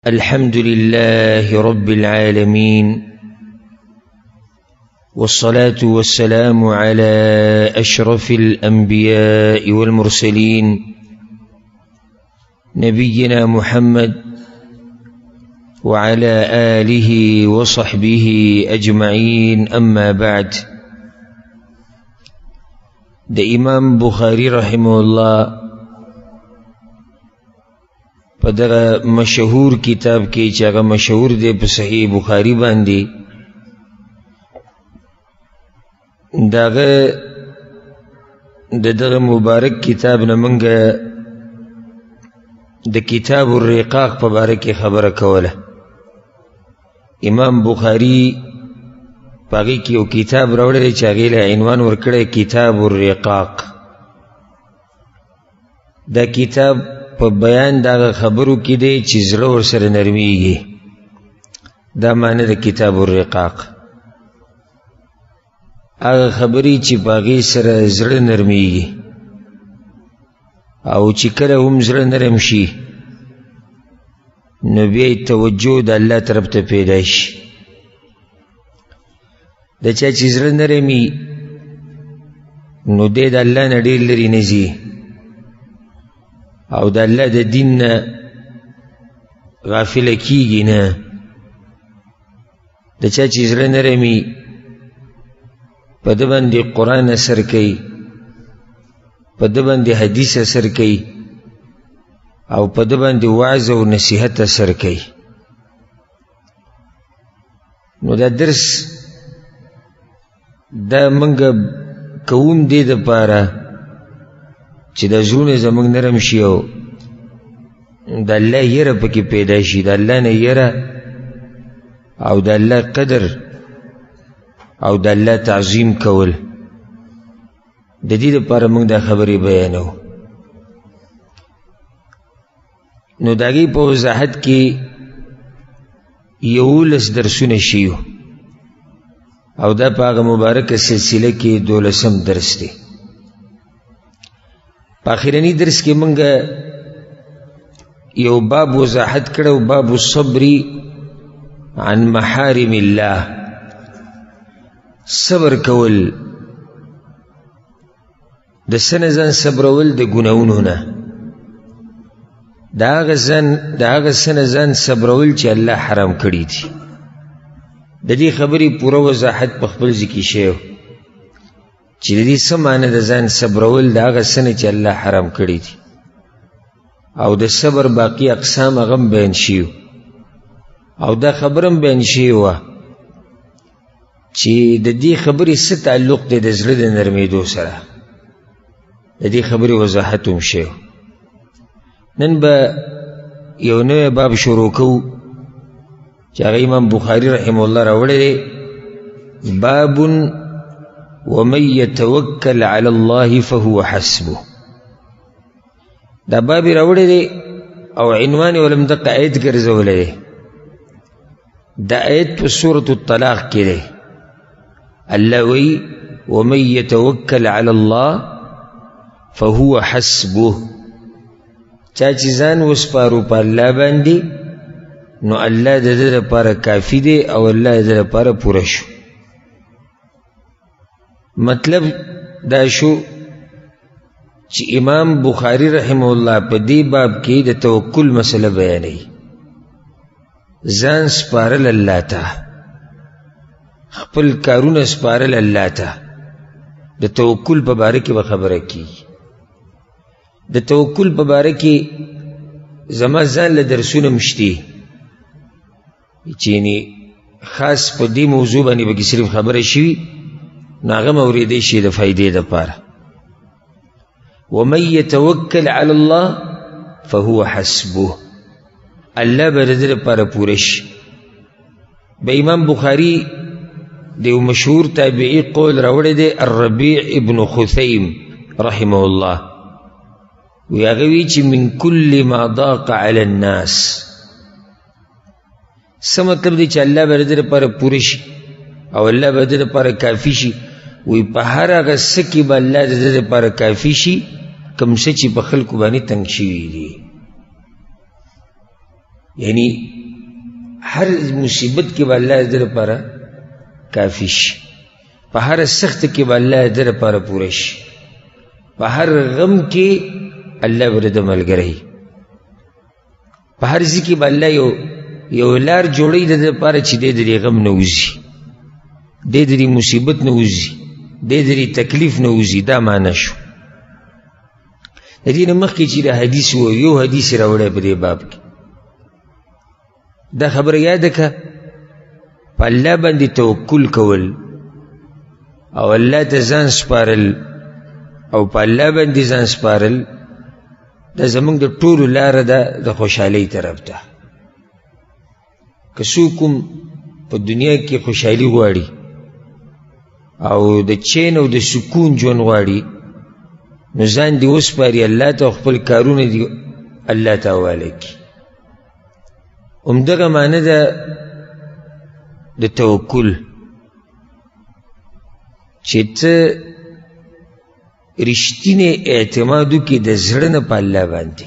الحمد لله رب العالمين والصلاة والسلام على أشرف الأنبياء والمرسلين نبينا محمد وعلى آله وصحبه أجمعين. أما بعد، ده إمام بخاري رحمه الله پدغه مشهور کتاب کې چې هغه مشهور دی په صحیح بخاری باندې، دغه مبارک کتاب نه موږ د کتاب الرقاق په باره کې خبره کوله. امام بخاری په هغې کې یو کتاب راوړی چې هغې له عنوان ورکړی کتاب الرقاق. دا کتاب په بیان دغه خبرو کې دی چې زړه ورسره نرمیږي. دا معنی د کتاب الرقاق، هغه خبرې چې په هغې سره زړه نرمیږي او چې کله هم زړه نرم شي نو بیا یې توجه د الله طرف ته پیدا شي. د چا چې زړه نرمي نو دی د الله نه ډېر لرې نه ځي او د الله د دین نه غافله کیږي نه. د چا چې زړه نرمي په ده باندې قرآن اثر کوي، په ده باندې حدیث اثر کوي او په ده باندې وعظ او نصیحت اثر کوي. نو دا درس دا موږ کوم دې دپاره چې د زړونه زموږ نرم شي او د الله یره پکې پیدا شي، د الله نه یره او د الله قدر او د الله تعظیم کول. د دې دپاره موږ دا خبرې بیانو. نو د هغې په وضاحت کې 11 درسونه شیو او دا په هغه مبارکه سلسله کې 12م درس دی. په آخرني درس کې موږ یو باب وضاحت کړو، باب الصبر عن محارم الله. صبر کول، د څه نه ځان صبرول د ګناهونو نه، د هغه څه نه ځان صبرول چې الله حرام کړي دي. د دې خبرې پوره وضاحت په خپل ځای کې شوی چې د دې څه معنی د ځان صبرول د هغه څه نه چې الله حرام کړي دي او د صبر باقي اقسام هغه هم بیان شوي او دا خبره هم بیان شوې وه چې د دې خبرې څه تعلق دی د زړه د نرمېدو سره. د دې خبرې وضاحت هم شوی. نن به یو نوی باب شروع کوو چې هغه امام بخاري رحمه الله راوړی دی. باب ومن يتوکل علی الله فهو حسبه. دا باب راوړی دی او عنوان یې ولم دقه آیت ګرځولی دی. دا آیت په سورة الطلاق کې دی. الله وی ومن يتوکل علی الله فهو حسبه. چا چې ځان وسپارو په الله باندې نو الله د ده لپاره کافي دی او الله د ده لپاره پوره شو. مطلب دا شو چې امام بخاری رحمه الله په دې باب کې د توکل مسله بیانوي. ځان سپارل الله ته، خپل کارونه سپارل الله ته. د توکل په باره کې به خبره کیږي. د توکل په باره کې زما ځان له درسونه مشتي چې یعنې خاص په دې موضوع باندې به کې صرف خبره شوي نو هغه م اورېدی شي د فایدې دپاره. ومن یتوکل علی الله فهو حسبه. الله به د ده لپاره پوره شي. به امام بخاري د یو مشهور تابعي قول راوړی دی، الربیع ابن خثیم رحمه الله، وی هغه وی چې من کل ما ضاق علی الناس. څه مطلب دی چې الله به د ده لپاره پوره شي او الله به د ده لپاره کافي شي. وی په هر هغه څه کې به الله د ده لپاره کافي شي کوم څه چې په خلکو باندې تنګ شوي دي. یعنی هر مصیبت کې به الله د لپاره کافي شي، په هر سخت کې به الله د لپاره پوره شي، په هر غم کې الله به د ملګری، په هر ځای کې به الله یو لار جوړوي د لپاره چې دی د دې غم نه وځي، دی د دې مصیبت نه وځي، دی د دې تکلیف نه وځي. دا معنی شو. د دې نه مخکې چې د حدیث و یو حدیث راوړی په دې باب کې، دا خبره یاده که په الله باندې توکل کول او الله ته ځان سپارل او په الله باندې ځان سپارل دا زمونږ د ټولو لاره ده د خوشحالۍ طرف ته. که څوک په دنیا کې خوشحالي غواړي او د چین او د سکون ژوند غواړي نو ځان دې وسپاري الله ته، خپل کارونه دې الله ته حواله کړي. همدغه معنی ده د توکل، چې ته رښتینی اعتماد وکړې د زړه نه په الله باندې،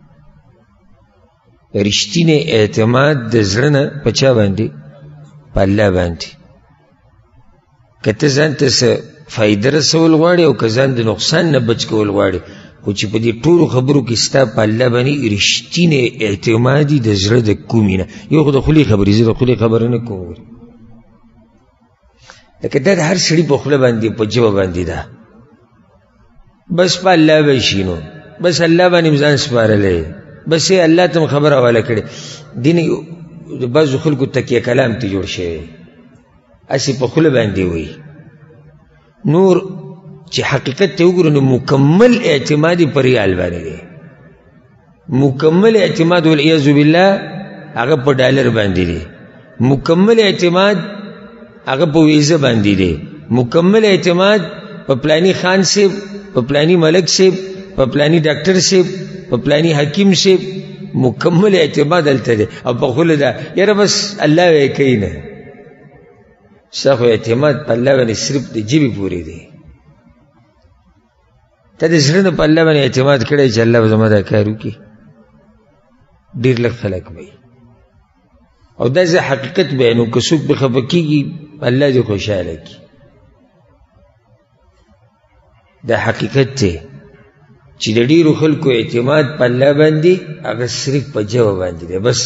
رښتینی اعتماد د زړه نه په چا باندې؟ په الله باندې. که ته ځان ته څه فایده رسول غواړې او که ځان د نقصان نه بچ کول غواړې، خو چې په دې ټولو خبرو کې ستا په الله باندې رښتینی اعتماد وي د زړه د کومې نه. یو خو د خولې خبرې، زه د خولې خبره نه کوم، لکه دا د هر سړي په خوله باندې په ژبه باندې ده، بس په الله به شي، نو بس الله باندې ځان سپارلی، بس یې الله ته خبره حواله کړې. دین د بعضو خلکو تکیه کلام ته جوړ شوی، هسې په خوله باندې وایي. نور چې حقیقت ته وګورو نو مکمل اعتماد یې په ریال باندې دی، مکمل اعتماد والعیاذ بالله هغه په ډالر باندې دی، مکمل اعتماد هغه په ویزه باندې دی، مکمل اعتماد په پلانی خان صاحب، په پلانی ملک صاحب، په پلانی ډاکټر صاحب، په پلانی حکیم صاحب، مکمل اعتماد هلته دی. او په خوله ده یاره بس الله وی کوي نه، ستا خو اعتماد په الله باندې صرف د ژبې پورې دی. ته د زړه نه په الله باندې اعتماد کړی چې الله به زما دا کار وکړي، ډېر لږ خلک وایي. او دا زه حقیقت بیانو، که څوک به خفه کېږي الله دې خوشحاله کړي. دا حقیقت دی چې د ډېرو خلکو اعتماد په الله باندې هغه صرف په ژبه باندې دی بس.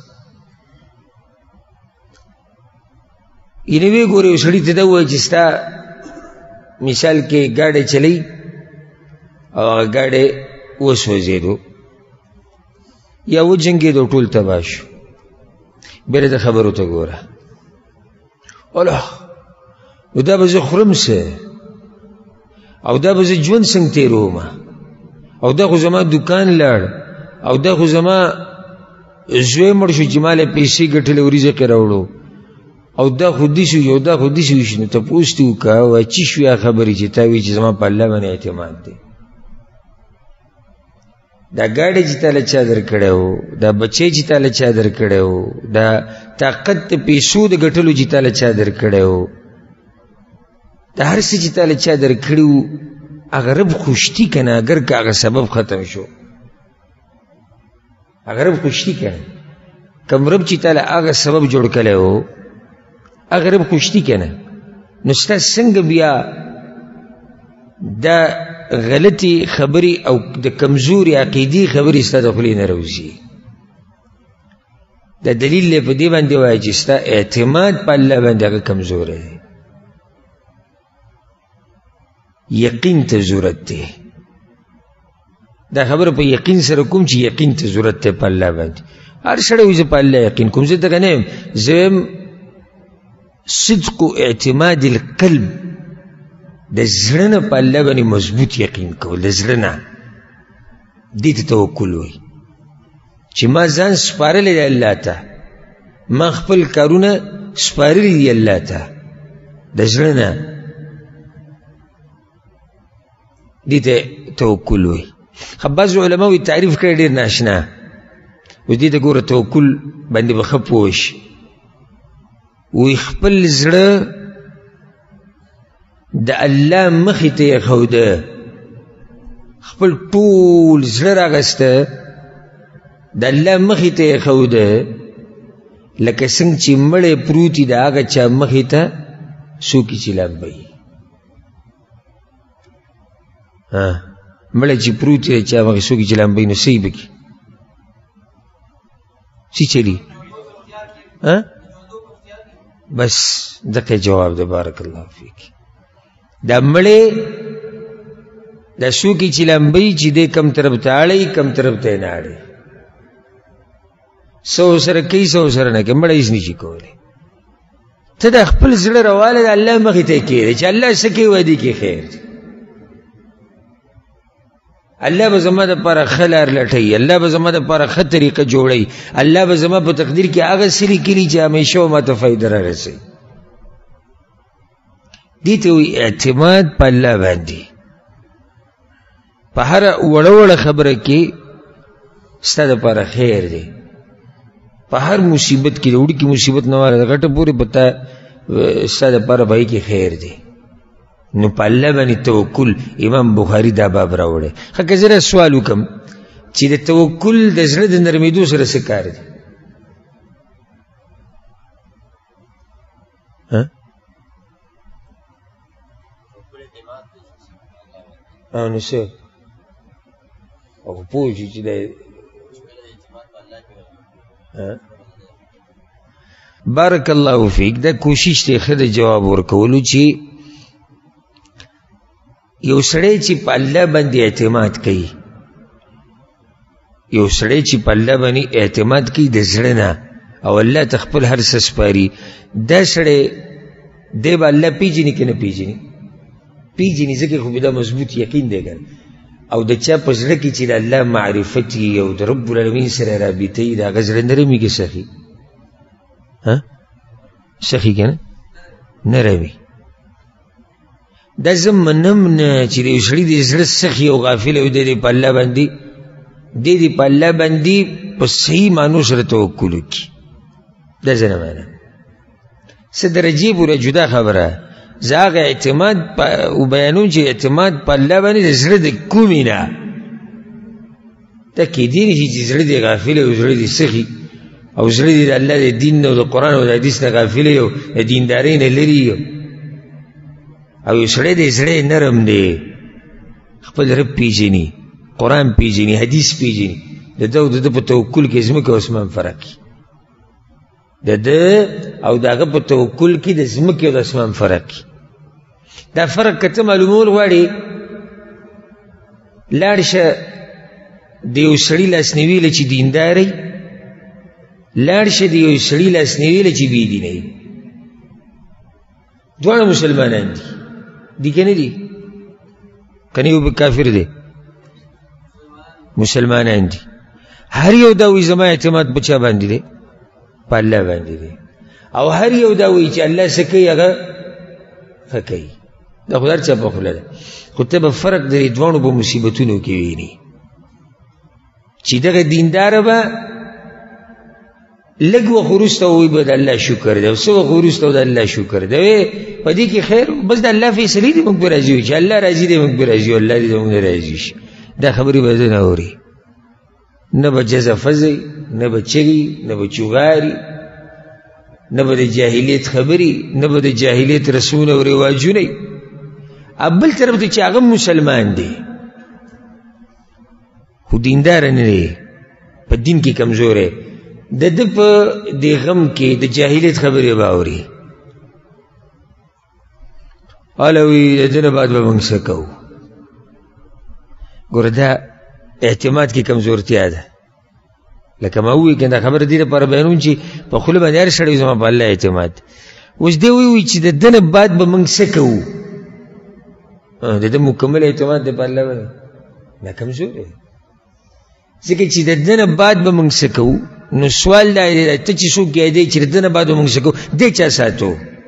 یعنې ویې ګورې یو سړي ته دا ووایي چې ستا مثال کې ګاډی چلی او هغه ګاډی وسوځېدو یا وجنګېدو، ټول تباه شو، بیا د خبرو ته ګوره، الله نو دا به زه خورم څه، او دا به زه ژوند څنګه تېروم، او دا خو زما دکان لاړ، او دا خو زما زوی مړ شو چې ما له پیسې ګټلې وریځې کې راوړو، او دا خو دې شو او دا خو دې شو. نو تپوس دې وکړه وایي چې شوې خبرې چې تا وایي چې زما په الله باندې اعتماد دی. دا ګاډی چې تاله چا درکړی و، دا بچی چې تاله چا درکړی و، دا طاقت د پیسو د ګټلو چې تاله چا درکړی و، دا هر څه چې تاله چا درکړي و، هغه رب خوشتي که نه؟ اگر که هغه سبب ختم شو، هغه رب خوشتي که نه؟ کم رب چې تاله هغه سبب جوړ کړی و هغه رب خوشتي که نه؟ نو ستا څنګه بیا دا غلطی خبری او د کمزوری عقیدی خبری ستا د خولې نه راوځي؟ دا دلیل دی په دې باندې وایي چې ستا اعتماد په الله باندې هغه کمزوری دی. یقین ته ضرورت دی. دا خبره په یقین سره کوم چې یقین ته ضرورت دی په الله باندې. هر سړی وایي زه په الله یقین کوم، زه دغه نه یم، زه یم صدق اعتماد القلب، د زړه نه په الله باندې مضبوط یقین کول، د زړه نه، دې ته توکل وایي چې ما ځان سپارلی دی الله ته، ما خپل کارونه سپارلی دی الله ته، د زړه نه، دې ته توکل وایي. بعضو علماوو تعریف کړی ډېر ناشنا، اوس دې ته ګوره توکل باندې به ښه پوه شي. وی خپل زړه د الله مخې ته یې ښوده، خپل ټول زړه راغسته د الله مخې ته یې ښوده، لکه څنګه چې مړی پروتي د هغه چا مخې ته څوک چې لامبوي مړی چې پروتي د چا مخې څوک چې لامبوي نو څه به کړي څه چلي بس دغه جواب ده بارک الله فیک دا مړی دا څوک چې لامبوي چې دی کم طرف ته اړوي کم طرف ته یې نه اړوي څه ورسره کوي څه ورسره نه کوي مړی هېڅ نشي کولی ته د خپل زړه رواله د الله مخې ته یې کښېږدې چې الله څه کوي وایي دې کې خیر دی الله به زما دپاره ښه لار لټوي الله به زما دپاره ښه طریقه جوړوي الله به زما په تقدیر کې هغه څه لیکلي چې همیشه به ماته فایده رارسوي دې ته وایي اعتماد په الله باندې په هره وړه وړه خبره کې ستا دپاره خیر دی په هر مصیبت کې د وړوکي مصیبت نه واله د غټه پورې په تا ستا دپاره په هغې کې خیر دی نو په الله باندې توکل امام بخاري دا باب راوړی ښه که زه سوال وکړم چې د توکل د زړه د نرمېدو سره څه کار دی نو څه او پوه شي چې بارک الله فیک دا کوشش دی ښه د جواب ورکولو چې یو سړی چې په الله باندې اعتماد کوي یو سړی چې په الله باندې اعتماد کوي د زړه نه او الله ته خپل هر څه سپاري دا سړی دی به الله پیژني که نه پیژني پیژني ځکه خو به دا مضبوط یقین دی ګر او د چا په زړه کې چې د الله معرفت وي او د رب العالمین سره رابطه وي د هغه زړه نرمېږي سخي سخي که نه نرمي دا زه منم نه چې د یو سړي د زړه سخي او غافل او دی په الله باندې دی په الله باندې په صحیح معنو سره توکل وکړي دا زه نه منم څه درجې پورې جدا خبره زه هغه اعتماد بیانوم چې اعتماد په الله باندې د زړه د کومې نه دا کیدی نه شي چې زړه دې غافل او زړه دې سخي او زړه دې د الله د دین نه او د قرآن او د حدیث نه غافل او د دیندارۍ نه لرې او یو سړی دی زړه یې نرم دی خپل رب پیژني قرآن پیژني حدیث پیژني د ده او د ده په توکل کې ځمکه او اسمان فرق وي د ده او د هغه په توکل کې د ځمکې او د اسمان فرق وي دا فرق که ته معلومول غواړې لاړ شه د یو سړي لاسنیوي له چې دینداری لاړ شه د یو سړي لاسنیوي له چې بېدینه وي دواړه مسلمانان دي دی که نه دي که نه یو به کافر دی مسلمانان دي هر یو دا وایي زما اعتماد په چا باندې دی په الله باندې دی او هر یو دا وایي چې الله څه کوي هغه ښه کوي دا خو هر چا په خوله ده خو ته به فرق د دې دواړو په مصیبتونو کې ویني چې دغه دینداره به لږ وخت وروسته ووایي به د الله شکر دی او څه وخت وروسته د الله شکر دی په دې کې خیر بس د الله فیصلې دې موږ پرې راضي وي چې الله راضي دی موږ پرې راضي وي الله دې زموږ نه راضي شي دا خبرې به زه نه اوري نه به جزه فزئ نه به چغي نه به چوغاري نه به د جاهلیت خبرې نه به د جاهلیت رسمونه او رواجونه بل طرف ته چې هغه مسلمان دی خو دینداره نه دی په دین کې کمزوری د ده په دې غم کې د جاهلیت خبرې به اوري الوی د دې نه بعد به موږ څه کوو ګوره دا اعتماد کې کمزورتیا ده لکه ما ووایي که دا خبره دې لپاره بیانوم چې په خوله باندې هر سړی زما په الله اعتماد اوس دې ووایي چې د ده نه بعد به موږ څه کوو د ده مکمل اعتماد دی په الله باندې دا کمزور دی ځکه چې د ده نه بعد به موږ څه کوو نو سوال دا دی ته چې څوک یادی چې د ده نه بعد به موږ څه کوو دی چا ساتو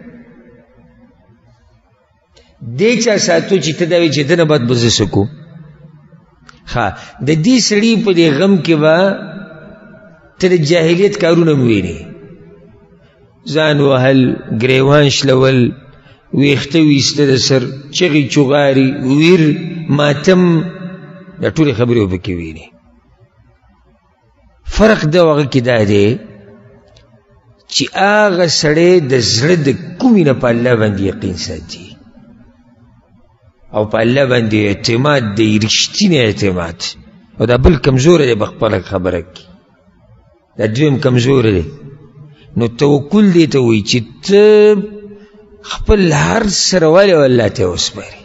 دی چا ساتو چې ته دا وایي چې د ده نه بعد به زه څه کوو ښه د دې سړي په دې غم کې به ته د جاهلیت کارونه م وینې ځان وهل ګریوان شلول ویښته ویسته د سر چغې چغاري ویر ماتم دا ټولې خبرې به پکې وینې فرق د هغه کې دا دی چې هغه سړی د زړه د کومې نه په الله باندې یقین ساتي او په الله باندې اعتماد دی، رښتینی اعتماد. او دا بل کمزوری دی بخپله خبره کې، دا دویم کمزوری دی. نو توکل دی ته وایي چې ته خپل هر څه روالې او الله ته وسپارې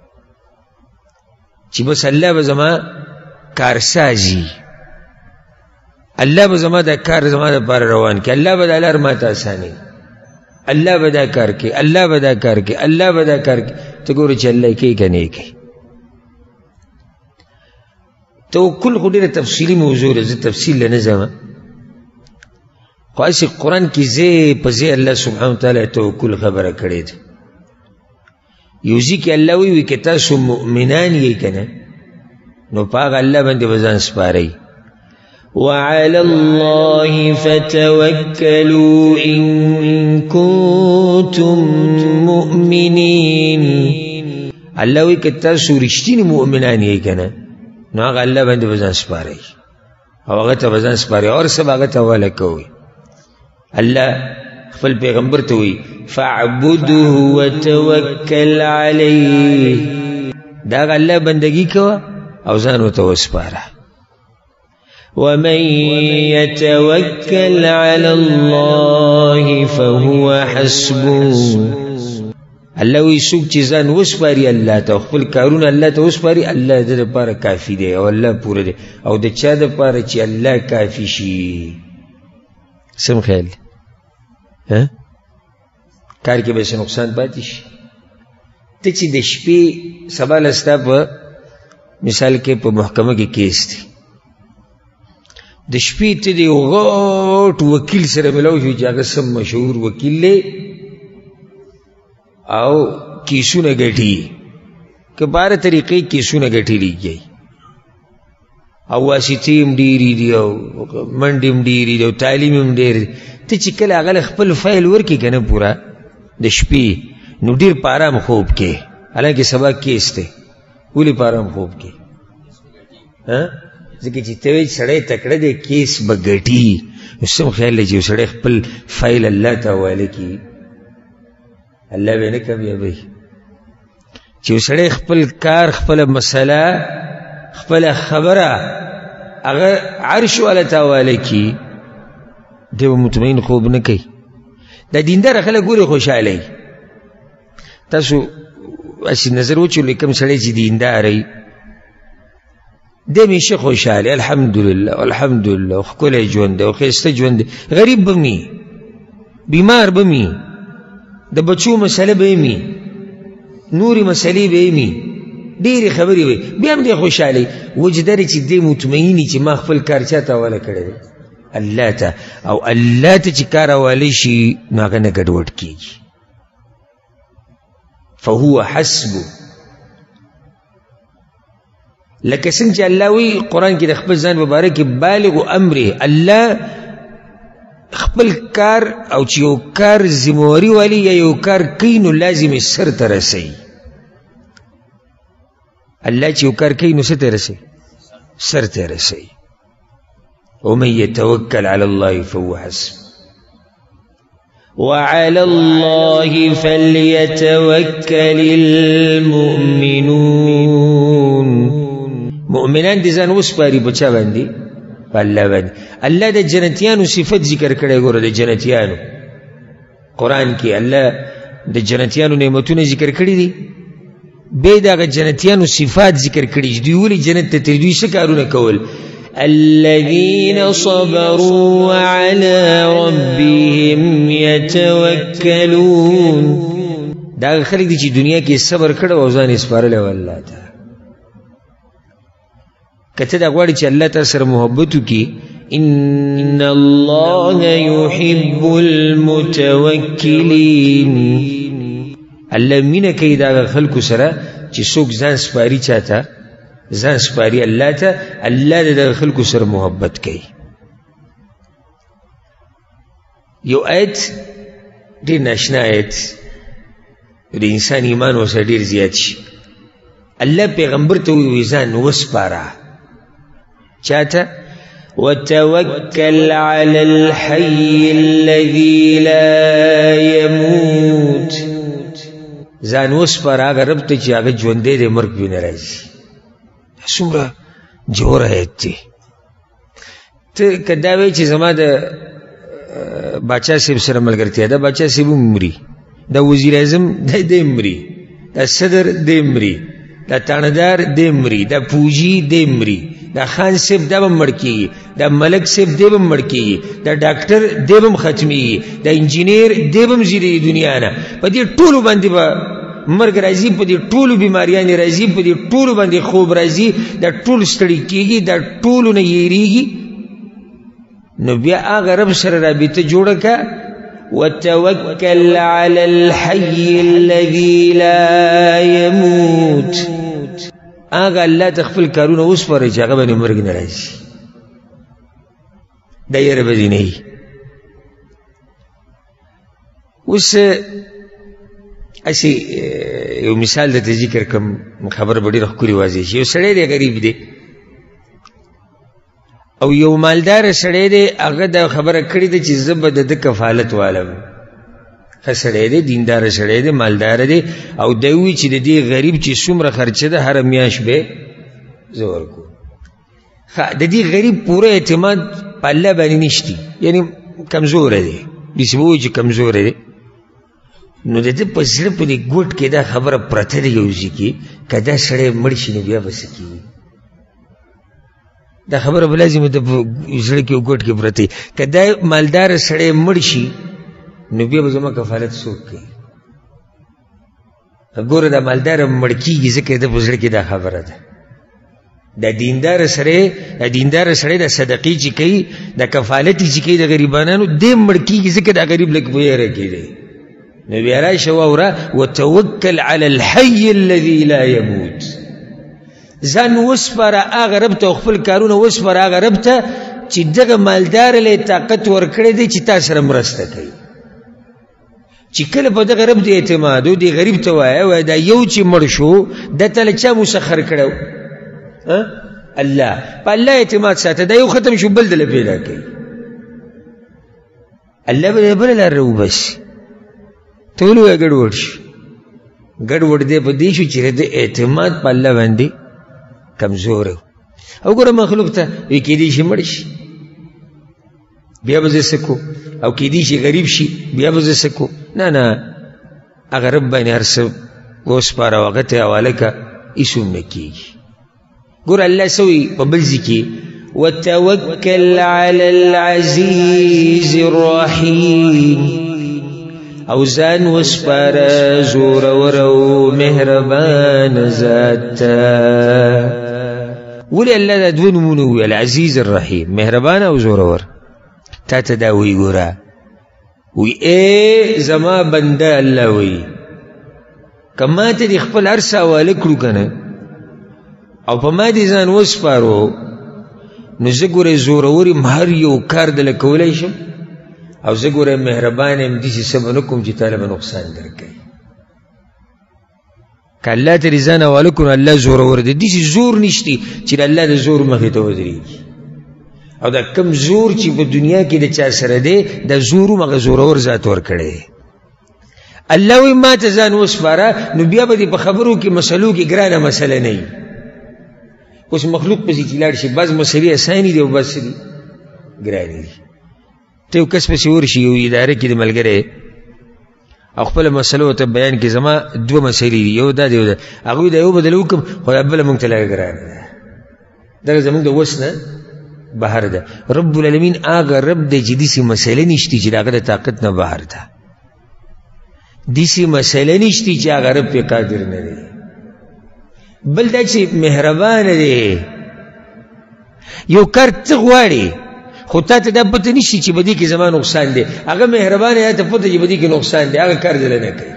چې بس الله به زما کارسازي، الله به زما دا کار زما دپاره روان کړي، الله به دا لار ما ته اسانوي، الله به دا کار کوي، الله به دا کار کوي، الله به دا کار کوي. ته ګوره چې الله یې کوي که نه یې کوي. توکل خو ډېره تفصیلي موضوع ده، زه تفصیل له نه ځم، خو هسې قرآن کې ځای په ځای الله سبحانه وتعالی توکل خبره کړې ده. یو ځای کې الله وایي که تاسو مؤمنان یې که نه نو په هغه الله باندې به ځان سپارئ. وعلى الله فتوكلوا إن كنتم مؤمنين. الله وی که تاسو رښتینی مؤمنان یې که نه نو هغه الله باندې به ځان سپارئ او هغه ته به ځان سپارئ او هر څه به هغه ته حواله کوئ. الله خپل پیغمبر ته وی فاعبده وتوکل علیه، دا هغه الله بندګي کوه او ځان ورته وسپاره. ومن يتوكل على الله فهو حسبه. الله وی څوک چې ځان وسپاري الله ته، خپل کارونه الله ته وسپاري، الله د لپاره کافي دی او الله پوره دی. او د چا دپاره چې الله کافي شي سم خیال دی کار کې به څه نقصان پاتې شي. ته چې د شپې سبا له ستا په مثال کې په محکمه کې کیس دی، د شپې ته د یو غټ وکیل سره ملاو شو چې هغه سم مشهور وکیل دی او کیسونه ګټي، که باره طریقې کیسونه ګټي او واسطې هم ډېرې دي او منډې هم ډېرې دي او تعلیم هم ډېر دی. ته چې کله هغه له خپل فایل ورکړي که نه پوره د شپې نو ډېر په ارام خوب کې، حالانکې سبا کیس دی، ولې په ارام خوب کې؟ ځکه چې ته وایې سړی تکړه دی کیس به ګټي. نو سم خیال دی چې یو سړی خپل فایل الله ته حواله کړي، الله به نه کامیابوي. چې یو سړی خپل کار، خپله مسله، خپله خبره هغه عرش والا ته حواله کړي، دی به مطمئن خوب نه کوي. دا دینداره خلک ګورې خوشحاله وي. تاسو هسې نظر وچولئ کوم سړی چې دینداره وي دی همیشه خوشحاله، الحمدلله الحمدلله، او ښکلی ژوند دی او ښایسته ژوند دی. غریب به وي، بیمار به وي، د بچو مسله به وي، نورې مسلې به وي، ډېرې خبرې وي، بیا هم دی خوشحاله. وجه دا دی چې دی مطمئن چې ما خپل کار چا ته حواله کړی دی؟ الله ته. او الله ته چې کار حواله شي نو هغه نه ګډوډ کېږي. فهو حسبه. لکه څنګه چې الله وی قرآن کې د خپل ځان مبارک کې بالغ امره، الله خپل کار او چې یو کار ذمواري والی یا یو کار کوي نو لازم یې سر ته رسوي. الله چې یو کار کوي نو څه ته رسوي؟ سر ته رسوي. ومن يتوكل على الله فهو حسبه وعلى الله فليتوكل المؤمنون. مؤمنان دي ځان وسپاري په چا باندې؟ په الله باندې. الله د جنتیانو صفت ذکر کړی. ګوره د جنتیانو قرآن کې الله د جنتیانو نعمتونه ذکر کړي دي، بیا د هغه جنتیانو صفات ذکر کړي چې دوی ولې جنت ته تللي، دوی څه کارونه کول؟ الذين صبروا وعلى ربهم يتوكلون. دا خلک دي چې دنیا کې صبر کړو او ځان یې سپارلی و الله ته. که ته دا غواړې چې الله تا سره محبت وکړي، ان الله يحب المتوکلین. الله مینه کوي د هغه خلکو سره چې څوک ځان سپاري چاته؟ ځان سپاري الله ته. الله د دغه خلکو سره محبت کوي. یو آیت ډېر ناشنا آیت، د انسان ایمان ورسره ډېر زیات شي. الله پیغمبر ته وایي ځان وسپاره چاته؟ وتوکل علی الحی الذی لا يموت ځان وسپاره هغه رب ته چې هغه ژوندی دی مرګ پې نه راځي. څومره جوړ آیت دی. ته که دا وایې چې زما د باچا صاحب سره ملګرتیا ده، باچا صاحب هم مري، دا وزیر اعظم دی مري، دا صدر دی مري، دا تاندار دی مري، دا پوجي دی مري، دا خان صاحب دا به مړ کېږي، دا ملک صاحب دی به مړ کېږي، دا ډاکټر دی به هم ختمېږي، دا انجینیر دی به هم ځي د دنیا نه. په دې ټولو باندې به مرګ راځي، په دې ټولو بیماریانې راځي، په دې ټولو باندې خوب راځي، دا ټول ستړي کېږي، دا ټولو نه یېرېږي. نو بیا هغه رب سره رابطه جوړه که وتوکل علی الحی الذی لا یموت. هغه الله ته خپل کارونه وسپارئ چې هغه باندې مرګ نه راځي، دا یې به دې نه وي. اوس هسې یو مثال درته ذکر کړم، خبره به ډېره ښکلې واضح شي. یو سړی دی غریب دی او یو مالدار سړی دی، هغه دا خبره کړې ده چې زه به د ده کفالت والم. ښه سړی دی، دینداره سړی دی، مالداره دی، او دی وایي چې د دې غریب چې څومره خرچه ده هره میاشت به زه ورکوم. د دې غریب پوره اعتماد په الله باندې نشتی، یعنی کمزوره دی، داسې به وایي چې کمزوره دی. نو د ده په زړه په دې ګوټ کې دا خبره پرته ده یو ځای کې، که دا سړی مړ شي نو بیا به څه کېږي؟ دا خبره به لازم د زړه کې یو ګوټ کې پرته وي. که دا مالداره سړی مړ شي نو بیا به زما کفالت څوک کوي؟ ګوره دا مالداره مړ کېږي ځکه د په زړه کې دا خبره ده. دا دینداره سړی د صدقې چې کوي، د کفالت چې کوي د غریبانانو، دی مړ کېږي ځکه دا غریب لږ په یاره کې دی. نو بیا راشه واوره وتوکل علی الحی الذی لا یموت. ځان وسپاره هغه رب ته، خپل کارونه وسپاره هغه رب ته چې دغه مالدار له طاقت ورکړی دی چې تا سره مرسته کوي. چې کله په دغه رب د اعتماد و دې غریب ته وایه دا یو چې مړ شو ده ته له چا مسخر کړی؟ الله. په الله اعتماد ساته، دا یو ختم شو بل دله پیدا کوي. الله به بله لار راوباسي. ته ولې وایه ګډوډ شو؟ ګډوډ دی په دې شو چې د اعتماد په الله باندې کمزور و. او ګوره مخلوق ته وایي کېدی شي مړ شي بیا به زه څه کو، او کېدی شي غریب شي بیا به زه څه کو. نه هغه رب باندې هر څه وسپاره او هغه ته حواله که، هېڅ هم نه کېږي. ګوره الله څه وایي په بل ځای کې وتوکل علی العزیز الرحیم، او ځان وسپاره زورور او مهربان ذات ته. ولې الله دا دوه نومونه وویل، العزیز الرحیم، مهربان او زورور؟ تا ته دا وایي ګوره، وی ای زما بنده، الله وایي که ما ته دې خپل هر څه حواله کړو که نه، او په ما دې ځان وسپارو، نو زه ګوره زورور یم، هر یو کار دله کولی شم، او زه ګوره مهربان یم، داسې څه به نه کوم چې تا له به نقصان درکوي. که الله ته دې ځان حواله کړو، الله زورور دی. داسې زور نشتی چې د الله د زور مخې ته ودرېږي. او دا کم زور چې په دنیا کې د چا سره دی، دا زور هم هغه زورور ذات ورکړی دی. الله وایي ما ته ځان وسپاره، نو بیا به دې په خبرو کې مسلو کې ګرانه مسله نه وي. اوس مخلوق پسې چې لاړ شي، بعض مسلې اسانې دي او بعض څه دي ګرانې دي. ته یو کس پسې ورشي، یو اداره کې د ملګری او خپله مسله ورته بیان کړي، زما دوه مسلې دي، یو دا دی یو دا. هغوی دا یو بدله وکړم، خو دا بله مونږ ته لږه ګرانه ده، دغه زمونږ د وس نه بهر ده. رب العالمین هغه رب دی چې داسې مسله نشتی چې د هغه د طاقت نه بهر ده. داسې مسله نشتی چې هغه رب پې قادر نه دی. بل دا چې مهربانه دی. یو کار ته غواړې، خو تا ته دا پته نشي چې په دې کې زما نقصان دی، هغه مهربانه یا ته پته چې په دې کې نقصان دی، هغه کار دله نه کوي.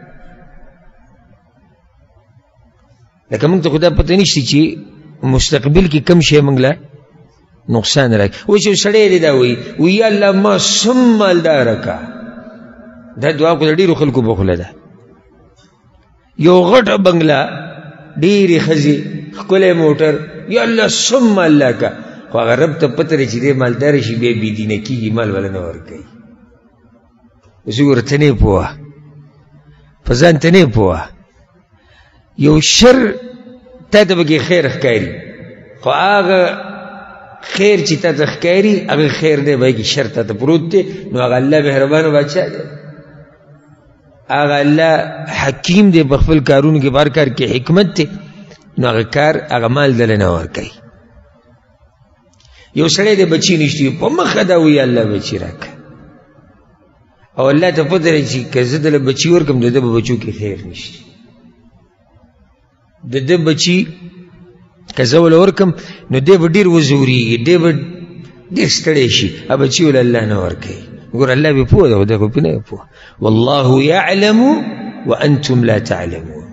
لکه موږ ته خو دا پته نشي چې مستقبل کې کم شی موږ له نقصان راکړي. اوس یو سړی دی دا وایي یا الله ما سم مالداره کا. دا دعا خو د ډېرو خلکو په خوله ده. یو غټه بنګله، ډېرې ښځې، ښکلی موټر، یا الله سم الله کا. خو هغه رب ته پته دی چې دی مالدار شي بیا بېدینه کېږي مال وله نه ورکوي اوس وګوره ته نه یې پوه په ځان ته نه یې پوه یو شر تا ته پکې خیر ښکاري خو هغه خیر چې تا ته ښکاري هغه خیر دی به کې شر تا ته پروت دی نو هغه الله مهربانه بادشاه دی هغه الله حکیم دی په خپل کارونو کې بار کار کې حکمت دی نو هغه کار هغه مال دله نه ورکوي یو سړی دی بچي نشته په مخه دا وایي الله بچي راکړه او الله ته پته دی چې که زه دله بچي ورکړم د ده په بچو کې خیر نشته د ده بچي که زه وله ورکړم نو دی به ډېر وزورېږي دی به ډېر ستړی شي هغه بچي وله الله نه ورکوي ګوره الله به پوه ده خو دی خو پې نه پوه والله یعلم وانتم لا تعلمون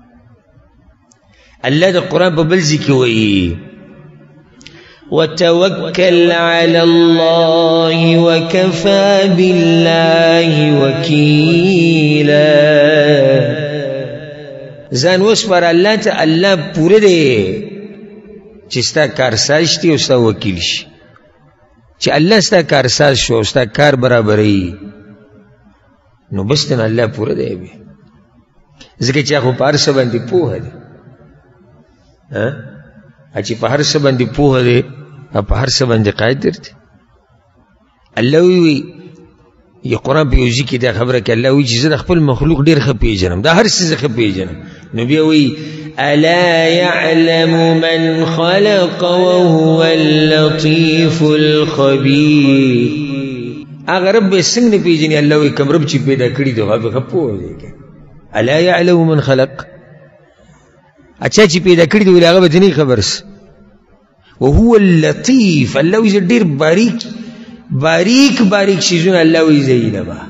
الله د قرآن په بل ځای کې وایي وتوکل علی الله وکفى بالله وکیلا ځان وسپاره الله ته الله پوره دی چې ستا کارساز شي او ستا وکیل شي چې الله ستا کارساز شو او ستا کار برابروي نو بس ته الله پوره دی بیا ځکه چې خو په هر څه باندې پوهه دی چې په هر څه باندې پوهه دی او په هر څه باندې قادر دی الله وی یا قرآن په یو ځای کې دا خبره کوي الله وی چې زه د خپل مخلوق ډېر ښه پېژنم دا هر څه زه ښه پېژنم نو بیا وی الا يعلم من خلق وهو اللطيف الخبير هغه رب یې څنګه نه پېژني الله وی کوم رب چې پیدا کړي دی هغه ښه پوه دی الا يعلم من خلق اچھا چې پیدا کړي دی ولې هغه به ته نه خبر سه وهو اللطيف الله وی ډېر باریک شیزونه الله وی زینه با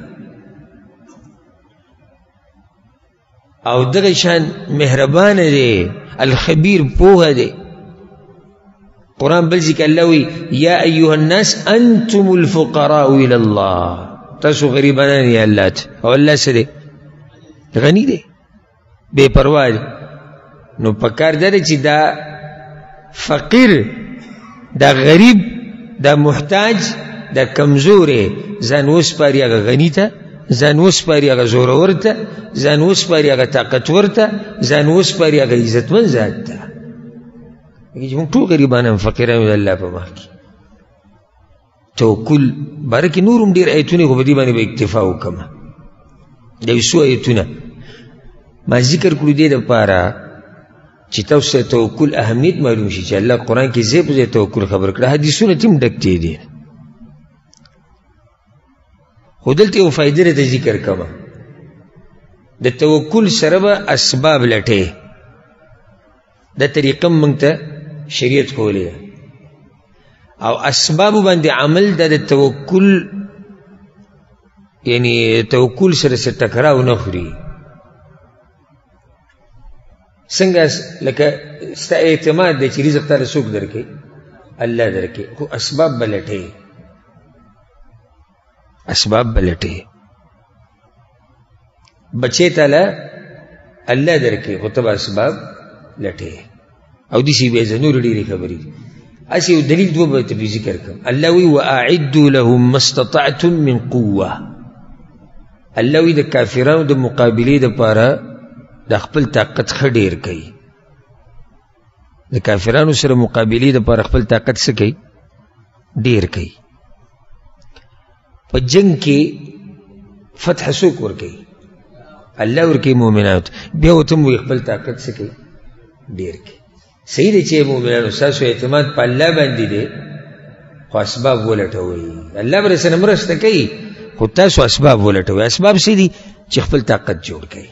او دغه شان مهربان دی الخبیر پوهه دی قرآن بل ذکر الله وی یا ایها الناس انتم الفقراء الى الله تاسو غریبانان یا الله او الله سره غنی دی بے پروا دی نو پکار دی چې دا فقیر دا غریب دا محتاج دا کمزوری ځان وسپاري هغه غني ته ځان وسپاري هغه زورور ته ځان وسپاري هغه طاقتور ته ځان وسپاري هغه عزتمن ذات ته موږ ټول غریبان هم فقیران د الله په مخ کې توکل باره کې نور هم ډېر ایتونه خو په دې باندې به اکتفا وکړم د یو څو ایتونه ما ذکر کړو دې دپاره چې تاسو ته توکل اهمیت معلوم شي چې الله قرآن کې ځای په ځای توکل خبر کړه حدیثونه تیم ډک دي خو دلته یو فایدې راته ذکر کومه د توکل سره به اسباب لټې دا طریقه موږ ته شریعت ښوولې ده او اسبابو باندې عمل د توکل یعنی توکل سره څه ټکراو نه خوري څنګه لکه ستا اعتماد دی چې رزق تاله څوک درکوي الله درکوي خو اسباب به لټې اسباب به لټې بچې تاله الله درکوي خو ته به اسباب لټې او داسې بیا زه نورې ډېرې خبرې دي هسې یو دلیل دوه به ته ذکر کړم الله وی واعدوا لهم ما استطعتم من قوه الله وی د کافرانو د مقابلې دپاره د خپل طاقت ښه ډېر کوي د کافرانو سره مقابلې دپاره خپل طاقت څه کوي ډېر کوي په جنگ کې فتح څوک ورکوي الله ورکوي مؤمنانو بیا ورته هم وایي خپل طاقت څه کوي ډېر کوي صحیح دی چې مؤمنانو ستاسو اعتماد په الله باندې دی خو اسباب ولټوئ الله به رسنه مرسته کوي خو تاسو اسباب ولټوئ اسباب څه دي چې خپل طاقت جوړ کوي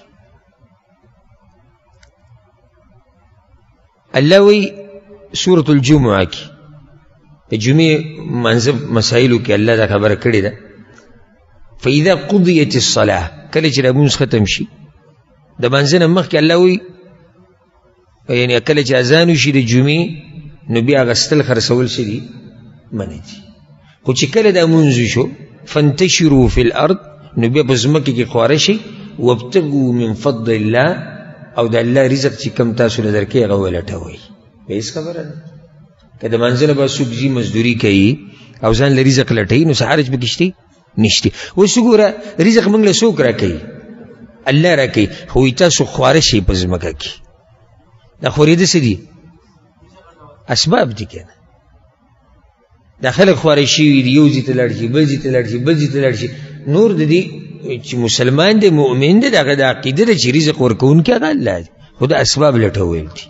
الله وی سورة الجمعه کی په جمعې منځب مسائلو کې الله دا خبره کړې ده فاذا قضیت الصلاه کله چې لمونځ ختم شي د منځ نه مخکې الله وی یعنی کله چې اذان وشي د جمعې نو بیا اغوستل خرڅول څه دي منع دي خو چې کله دا لمونځ شو فانتشروا فی الارض نو بیا په ځمکه کې خواره شي وابتغوا من فضل الله او د الله رزق چې کم تاسو له درکې هغه ولټوئ به هېڅ خبره ده که د منځه نه به څوک ځي مزدوري کوي او ځان له رزق لټوي نو څه حرج پکې شته نشته. اوس وګوره رزق موږ له څوک راکوي؟ الله راکوي. خو وایي تاسو خواره شئ په ځمکه کې. دا خورېده څه دي؟ اسباب دي که نه. دا خلک خواره شوي دي، یو ځای ته لاړ شي، بل ځای ته لاړ شي، بل ځای ته لاړ شي. نور د دې چې مسلمان دی مؤمن دی د هغه د عقیده ده چې رزق ورکوونکی هغه الله دی، خو د اسباب لټول دي.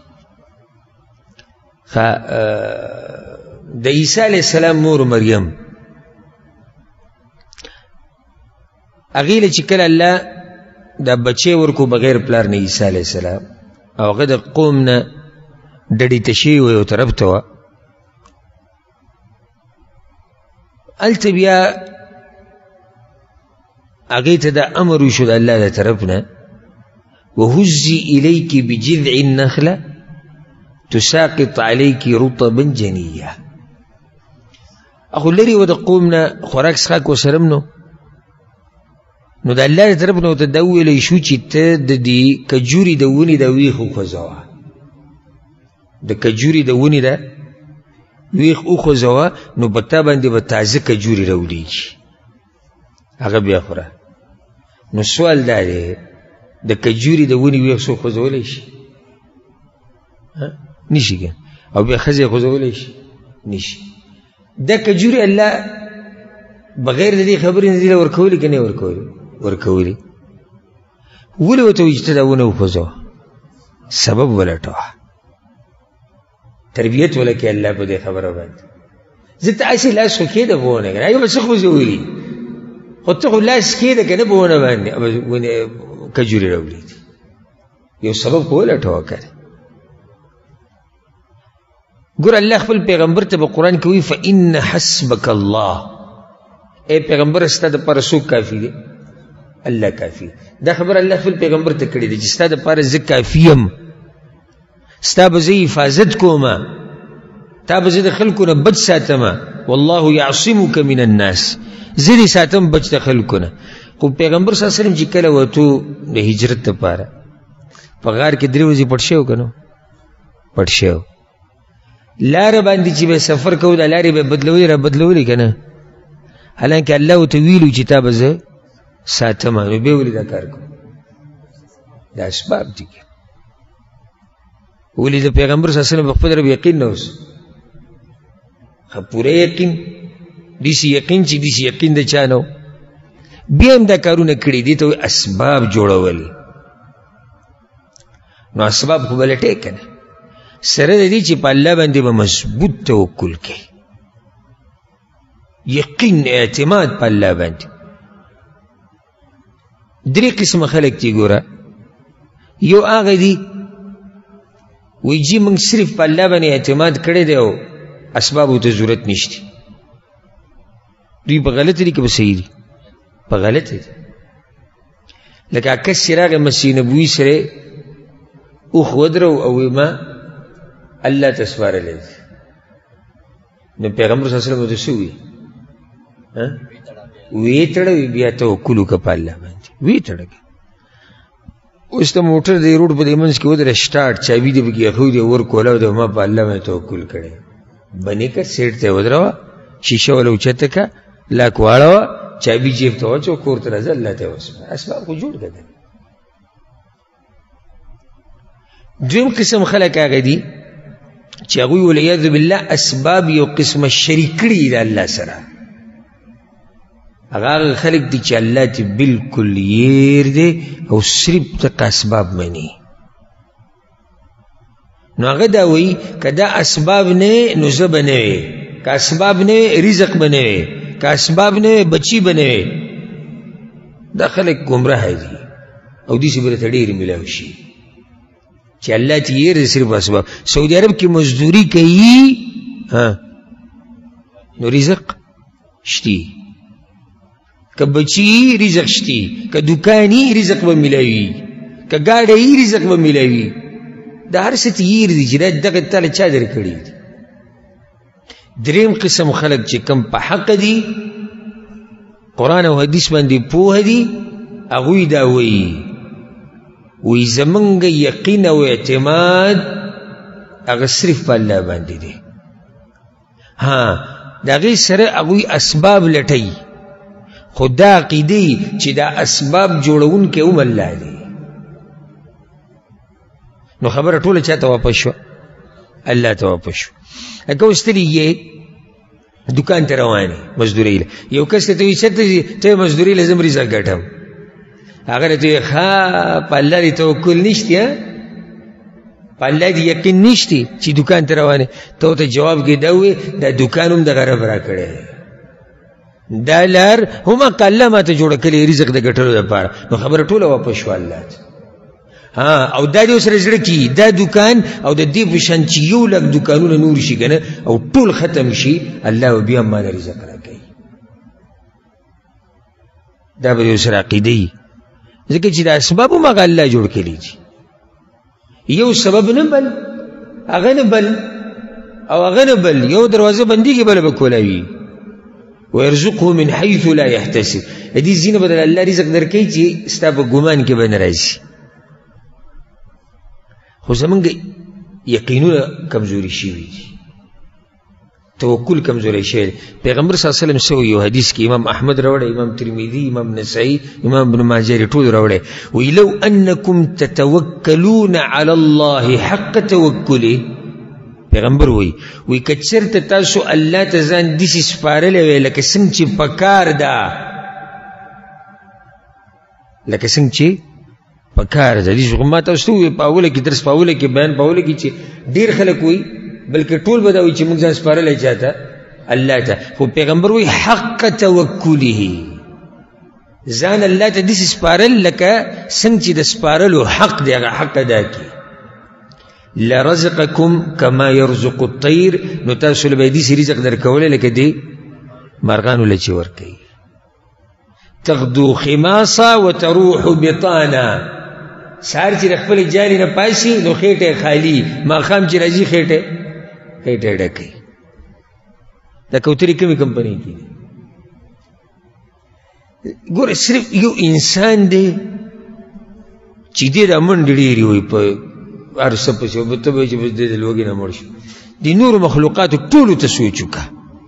د عیسی علیه السلام مور مریم هغې له چې کله الله دا بچی ورکو بغیر پلار نه عیسی علیه السلام او هغه د قوم نه ډډې ته شوې وه یو طرف ته وه، هلته بیا هغې ته دا امر وشو د الله د طرف نه وهزي الیک بجذع النخله تساقط علیک رطبا جنیه. اخو لرې و د قوم نه خوراک څښاک ورسره نو د الله د طرف نه ورته دا وویلی شو چې ته د دې کجوري د ونې د ویښ وخوځوه، د کجوري د ونې د ویښ وخوځوه نو په تا باندې به تازه کجوري راولیږي، هغه بیا خوره. نو سوال دا دی د کجوري د ونې ویښ څوک خوځولی شي؟ نشي که او بیا ښځې خوځولی شي؟ نشي. دا کجوري الله بغیر د دې خبرې نه دې له ورکولي که نه ورکولي؟ ورکولي. ولې ورته وایي چې ته دا ونه وخوځوه؟ سبب ولټوه، تربیت ولکې الله په دې خبره باندې. زه ته هسې لاس خو کېده په ونه که نه هغې به څه خوځولي، خو ته خو لاس کېده که نه په ونه باندې کجوري راوړي، یو سبب خو ولټوه که نه. ګوره الله خپل پیغمبر ته په قرآن کې وایي فإن حسبک الله، ای پیغمبر ستا دپاره څوک کافي دی؟ الله کافي. دا خبر الله خپل پیغمبر ته کړې ده چې ستا دپاره زه کافي یم، ستا به زه حفاظت کومه، تا به زه د خلکو نه بچ ساتمه، والله یعصمک من الناس، زه دې ساتم بچ د خلکو نه. خو پیغمبر صلی الله علیه وسلم چې کله وتو د هجرت دپاره په غار کې 3 ورځې پټ شوی که نه پټ شوی، لاره باندې چې به سفر کوو دا لارې به بدلولې را بدلولې که نه، حالانکه الله ورته ویلو چې تا به زه ساتمه، نو بیا ولې دا کار کوو؟ دا اسباب دي که ولې د پیغمبر صلی الله علیه وسلم په خپل رب یقین نه اوس پوره یقین داسې یقین چې داسې یقین د چا نه و، بیا هم دا کارونه کړي دي ته اسباب جوړول. نو اسباب خو به لټې که نه، سره د دې چې په الله باندې به مضبوط توکل کوي، یقین اعتماد په الله باندې. 3 قسمه خلک دي ګوره، یو هغه دي وایي جي موږ صرف په الله باندې اعتماد کړی دی او اسبابو ته ضرورت نشته. دوی په غلطه دي که په صحیح دي؟ په غلطه دي. لکه کس چې راغی مسیح نبوي سره اوښ ودرو او وایي ما الله ته سپارلی دی، نو پیغمبر صلی الله علیه وسلم ورته څه وایي؟ ویې تړه بیا توکل وکړه په الله باندې، ویې تړه. اوس ته موټر دی روډ په دې منځ کې ودره سټارټ چابي دې پکې ایښودې ورکولاو دی ما په الله باندې توکل کړی، بنې که سیټ ته یې ودروه، شیشه وله اوچته که، لاک واړوه، چابي جیب ته واچوه، کور ته راځه الله ته وسپاره. اسباب خو جوړ کړه. دویم قسم خلک هغه دي چې هغوی والعیاذ بالله اسباب یو قسمه شریک کړي د الله سره. هغه خلک دي چې الله ته بالکل یېر دی او صرف دغه اسباب مني. نو هغه دا وایي که دا اسباب نه نو زه به نه وی، که اسباب نه وی رزق به نه وی، که اسباب نه وی بچي به نه وی. دا خلک ګمراه دي او داسې به راته ډېرې میلاو شي چې الله ته یېر دی صرف اسباب. سعودي عرب کې مزدوري کوي نو رزق شتي، که بچی رزق شتی، که دکانی رزق به ملاوي، که گاډی رزق به ملاوي. دا هر څه تیر دي چې دغه تعالی چا در کړي دي. دریم قسم خلق چې کم په حق دي قرآن او حدیث باندې پوه دي هغوی دا وی زمونږ یقین او اعتماد هغه صرف په الله باندې دی. د هغې سره هغوی اسباب لټوي، خو دا عقیده چې دا اسباب جوړونکی هم الله دی. نو خبره ټوله چا ته واپس شوه؟ الله ته واپس شوه. لکه اوس ته لیږې دکان ته روانې مزدورۍ له، یو کس ته وایي چېرته ځې؟ ته یې مزدورۍ له ځم رزق ګټم. هغه ته وایي ښه په الله دې توکل نشته، په الله دې یقین نشته چې دکان ته روانې. ته ورته جواب کې دا ووایې دا دکان هم دغه رب را کړی، دا لار هم حق الله ما ته جوړه کړې رزق د ګټلو لپاره. نو خبره ټوله واپس شوه الله ته. او دا دې اوس زړه کي دا دکان او د دې په شان چې 1,00,000 دکانونه نور شي که نه او ټول ختم شي، الله به بیا ماله رزق راکوي. دا به دې اوس عقیده وي، ځکه چې د اسباب هم هغه الله جوړ کړي دي. یو سبب نه بل هغه نه بل او هغه نه بل، یو دروازه بندېږي بله به کولاوي. ويرزقه من حيث لا يحتسب. دې ځینې به د الله رزق درکوي چې ستا په ګمان کې به نه راځي. خو زمونږ یقینونه کمزوري شوي دي، توکل کمزوری شوی دی. پیغمبر صلی الله علیه وسلم سو یو حدیث کې امام احمد راوړی، امام ترمذی، امام نسائی، امام ابن ماجه ټول راوړی. وی لو انکم تتوکلون علی الله حق توکله، پیغمبر وی که چېرته تاسو الله ته ځان داسې سپارلی وی لکه څنګه چې پکار ده، لکه څنګه چې پکار ده. دې خو ما تاسو ته وویل په اوله کې درس په اوله کې بیان په اوله کې چې ډېر خلک وایي بلکې ټول به دا وایي چې موږ ځان سپارلی چاته؟ الله ته. خو پیغمبر وایي حق توکله، ځان الله ته داسې سپارل لکه څنګه چې د سپارلو حق دی، هغه حق ادا کړي. لرزقکم کما یرزق الطیر، نو تاسو له به یې داسې رزق درکولی لکه دې مارغانو له چې ورکوي. تغدو خماصا وتروح بطانا، سهار چې د خپلې جالې نه پاسي نو خېټه خالي، ماښام چې راځي خېټه ډکوي. دا کوترې کومې کمپنۍ کې دي؟ ګوره صرف یو انسان دی چې دې دا منډې ډېرې وایي په هر څه پسې، ته به وایي چې بس دې د لوږې نه مړ شو. د نورو مخلوقاتو ټولو ته سوچ وکړه،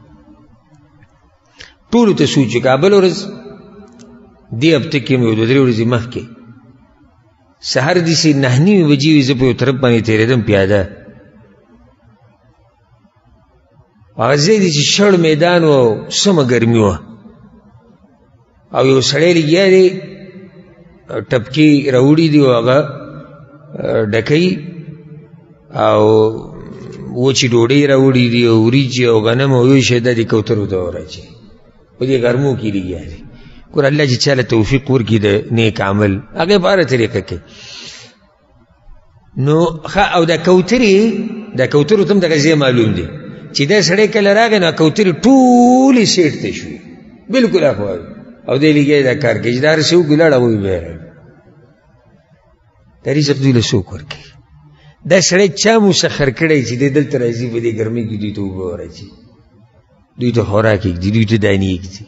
ټولو ته سوچ وکړه. بله ورځ دې هفته کې مې 2-3 ورځې مخکې سهار داسې 9:30 بجې وې، زه په یو طرف باندې تېرېدم پیاده. هغه ځای دی چې شړ میدان و او سمه ګرمي وه، او یو سړی لګیا دی ټپکې راوړي دي او هغه ډکوي، او وچې ډوډۍ راوړي دي او وریجې او غنم او یو شی دا د کوترو ته وراچي، په دې ګرمو کې لګیا دی. ګوره الله چې چاله توفیق ورکړي د نیک عمل، هغه په هره طریقه کوي. نو او دا کوترو ته هم دغه ځای معلوم دی چې دا سړی کله راغی نو کوترې ټولې سیټ ته شوې، بلکل اخوا، او دی لګیا دا کار کوي چې دا هر څه وکړي لاړه هغوی بیا راغلي. دا رزق دوی له څوک ورکوي؟ دا سړی چا مسخر کړی چې دی دلته راځي په دې ګرمۍ کې دوی ته اوبه وراچي، دوی ته خوراک ږدي، دوی ته دانې ږدي.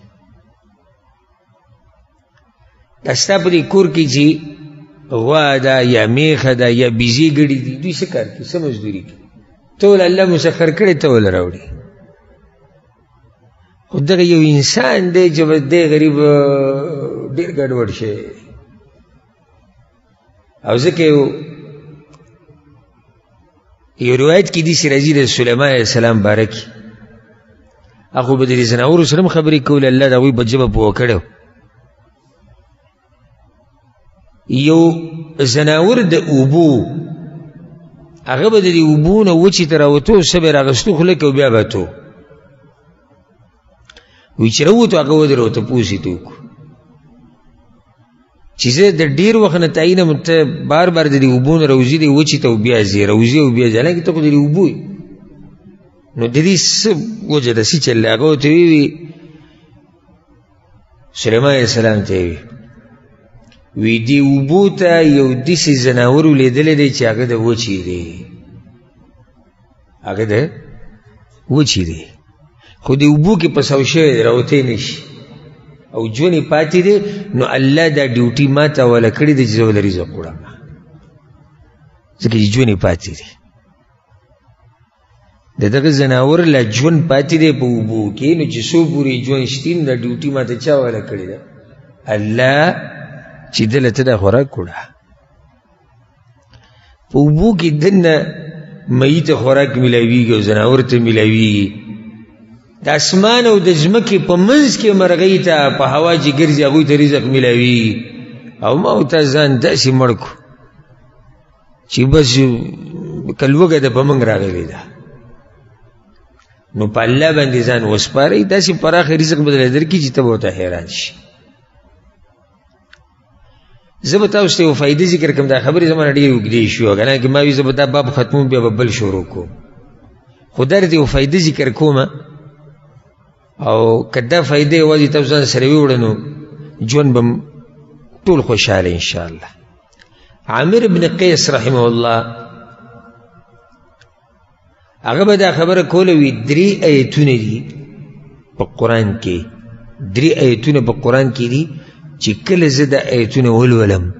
دا ستا په دې کور کې چې غوا ده یا میخه ده یا بیزې ګړي دي، دوی څه کار کوي؟ څه مزدوري کوي؟ ته ول الله مسخر کړی، ته ول راوړي. خو دغه یو انسان دی چې بس دی غریب ډېر ګډوډ شوی، او ځکه یو روایت کې داسې راځي د سلیمان علیه السلام باره کې، هغه به د دې ځناورو سره هم خبرې کولې، الله د هغوی په ژبه پوه کړی. یو زناور د اوبو، هغه به د دې اوبو نه وچې ته راوتو، څه به یې راغستو خوله کې او بیا به تو وایي چې راووتو، هغه ودرېدو، تپوس یې ته وکړو چې زه د ډېر وخت نه تعینم ته بار بار د دې اوبو نه راوځي دی وچې ته او بیا ځې، راوځي او بیا ځې، حالانکې ته خو د دې اوبو یې. نو د دې څه وجه ده؟ څه چل دی؟ هغه ورته ویې سلیمان علیه السلام ته یې وی دې اوبو ته یو داسې ځناور ولیدلی دی چې هغه د وچې دی، هغه د وچې دی، خو د اوبو کې پسو شوی دی، راوتی نه شي او ژوند یې پاتې دی. نو الله دا ډیوټي ما ته حواله کړې ده چې زه له رزق وړم، ځکه چې ژوند یې پاتې دی. د دغه زناور لا ژوند پاتې دی په اوبو کې، نو چې څو پورې ژوند شتي نو دا ډیوټي ماته چا والا کړې ده؟ الله چې دله ته دا خوراک کړه. په اوبو کې دنه مئی ته خوراک میلاویږي او زناور ته میلاویږي. د اسمان او د ځمکې په منځ کې مرغۍ ته په هوا چې ګرځي هغوی ته رزق میلاویږي. او ما او تا ځان داسې مړ کړو چې بس کلوږه ده په موږ راغلې ده. نو په الله باندې ځان وسپارئ، داسې پراخ رزق به درله درکړي چې ته به ورته حیران شي. زه به تاسو ته یو فایدې ذکر کړم، دا خبرې زما نه ډېرې اوږدې شوې، که نه که ما وي زه به دا باب ختموم بیا به بل شروع کوم، خو دا درته یو فایدې ذکر کوم. او که دا فایدې یوازې تاسو ځان سره ویوړه نو ژوند به ټول خوشحاله انشاءالله. عامر بن قیس رحمه الله هغه به دا خبره کوله، وي 3 آیتونه دي په قرآن کې، 3 آیتونه په قرآن کې دي چې کله زه دا آیتونه ولولم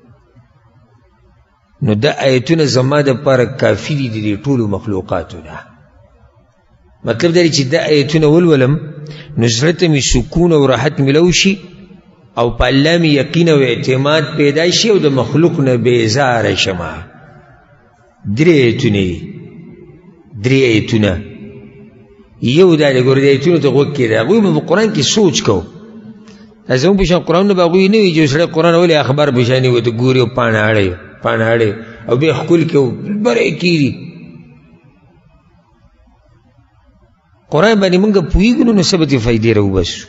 نو دا آیتونه زما دپاره کافي دي د دې ټولو مخلوقاتو نه. مطلب دا دی چې دا آیتونه ولولم نو زړه ته مې سکون او راحت میلو شي او په الله مې یقین او اعتماد پیدا شي او د مخلوق نه بیزاره شمه. 3 آیتونه دي، 3 آیتونه. یو دا دی، ګوره د آیتونو ته غوږ کېږده، هغوی به په قرآن کې سوچ کو. زموږ په شان قرآنونه به هغوی نه وي چې سړی قرآن ولې اخبار په شانې ورته ګوري او پاڼه اړوي او بیا ښکل کې او بری کېږي. قرآن باندې مونږ پوهېږو نو څه به ترې فایدې راوباسو.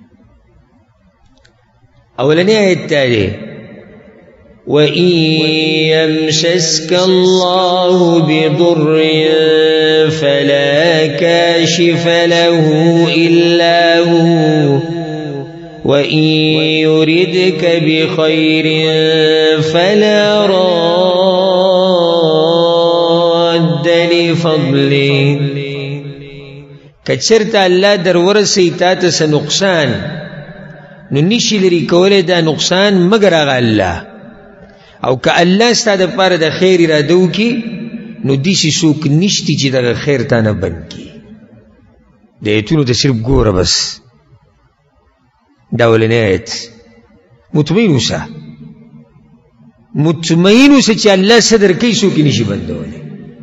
اولنی آیت دا دی، وَإِن يَمْسَسْكَ اللَّهُ بِضُرٍّ فَلَا كَاشِفَ لَهُ إِلَّا هُوَ وَإِن يُرِدْكَ بِخَيْرٍ فَلَا رَادَّ لِفَضْلِهِ. کچرته الله در ورسوي تا ته څه نقصان نو نشي لرې کولی دا نقصان مګر هغه الله. او که الله ستا دپاره د خیر اراده وکړي نو داسې څوک نشته چې دغه خیر تا نه بند کړي. د ایتونو ته صرف ګوره بس. دا اولنی آیت. مطمئن اوسه چې الله څه درکوي څوک یې نشي بندولی،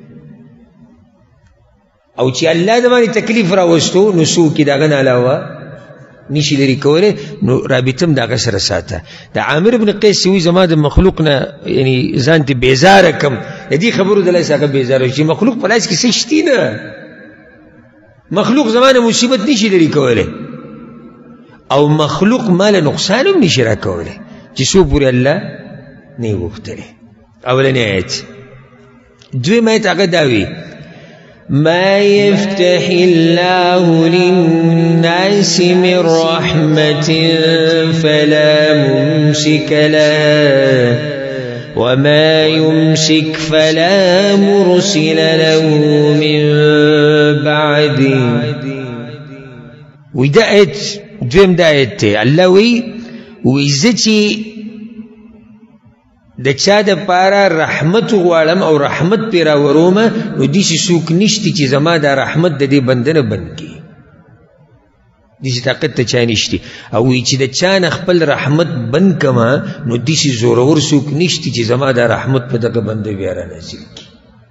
او چې الله د باندې تکلیف راوستو نو څوک یې د هغه نه علاوه نشي لرې کولی. نو رابطه هم د هغه سره ساته. د عامر بن قیس وایي زما د مخلوق نه یعنې ځان ته بیزاره کم، د دې خبرو د لاسه هغه بیزاره چې مخلوق په لاس کې څه شتي نه، مخلوق زما نه مصیبت نشي لرې کولی او مخلوق ماله نقصان هم نشي را کولی چې څو پورې الله نه یې غوښتلی. اولنی آیت. دویم آیت هغه دا وي، ما يفتح الله للناس من رحمة فلا ممسك لها وما يمسك فلا مرسل له من بعده. ودا آیت دویم دا آیت ته الله وی زه چې د چا دپاره رحمت غواړم او رحمت پرې راورومه نو داسې څوک نشته چې زما دا رحمت د دې بنده نه بند کړي، داسې طاقت ته چا نشته. او وایي چې د چا نه خپل رحمت بند کړمه نو داسې زورور څوک نشته چې زما دا رحمت په دغه بنده بیا رانازل کړي.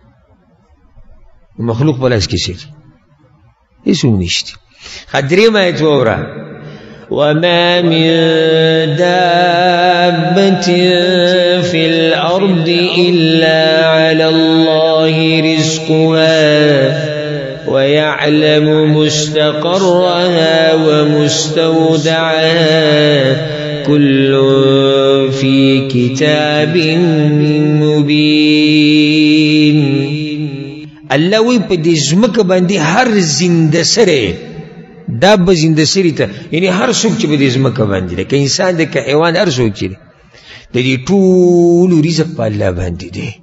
مخلوق په لاس کې څه دي؟ هېڅوک نشته. درېیم آیت واوره، وما من دابة في الأرض إلا على الله رزقها ويعلم مستقرها ومستودعها كل في كتاب مبين. الله وی په دې ځمکه باندې هر زنده سره دا به زنده سری ته یعنی هر څوک چې په دې ځمکه باندې دی، که انسان دی که حیوان، هر څوک چې دی د دې ټولو رزق په الله باندې دی.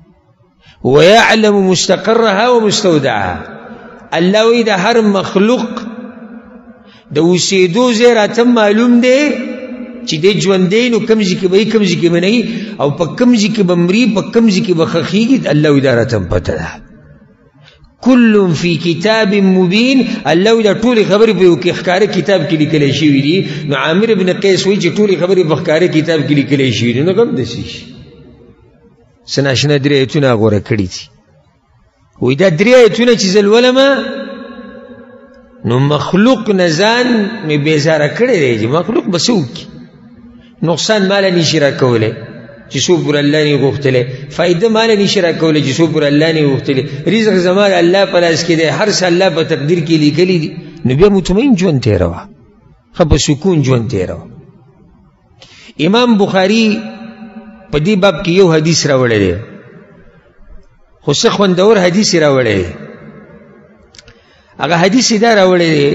ویعلم مستقرها ومستودعها. الله وی د هر مخلوق د اوسېدو ځای راته معلوم دی چې دی ژوندی نو کوم ځای کې به وي کوم ځای کې به نه وي او په کوم ځای کې به مري په کوم ځای کې به ښخېږي. الله وی دا راته پته ده. کل فی کتاب مبین. الله دا ټول خبرې په یو کې ښکاره کتاب کې لیکلی شوي دي. نو عامر ابن قیس وایي چې ټول خبرې په ښکاره کتاب کې لیکلی شوي دي. نو غم داسې شي څه ناشنا درې ایتونه غوره کړي دي. وایي دا درې ایتونه چې زه لولمه نو مخلوق نه ځان مې بیزاره کړی دی چې مخلوق به څه وکړي. نقصان ماله نشي راکولی چې څو پورې الله نه غوښتلی، فایده ماله نشي راکولی چې څو پورې الله نه غوښتلی. رزق زما د الله په لاس کې دی، هر څه الله په تقدیر کې لیکلی دي. نو بیا مطمئن ژوند تېروه، ښه په سکون ژوند تېروه. امام بخاري په دې باب کې یو حدیث راوړی دی، خو څه خوندور حدیث یې راوړی دی. هغه حدیث یې دا راوړی دی،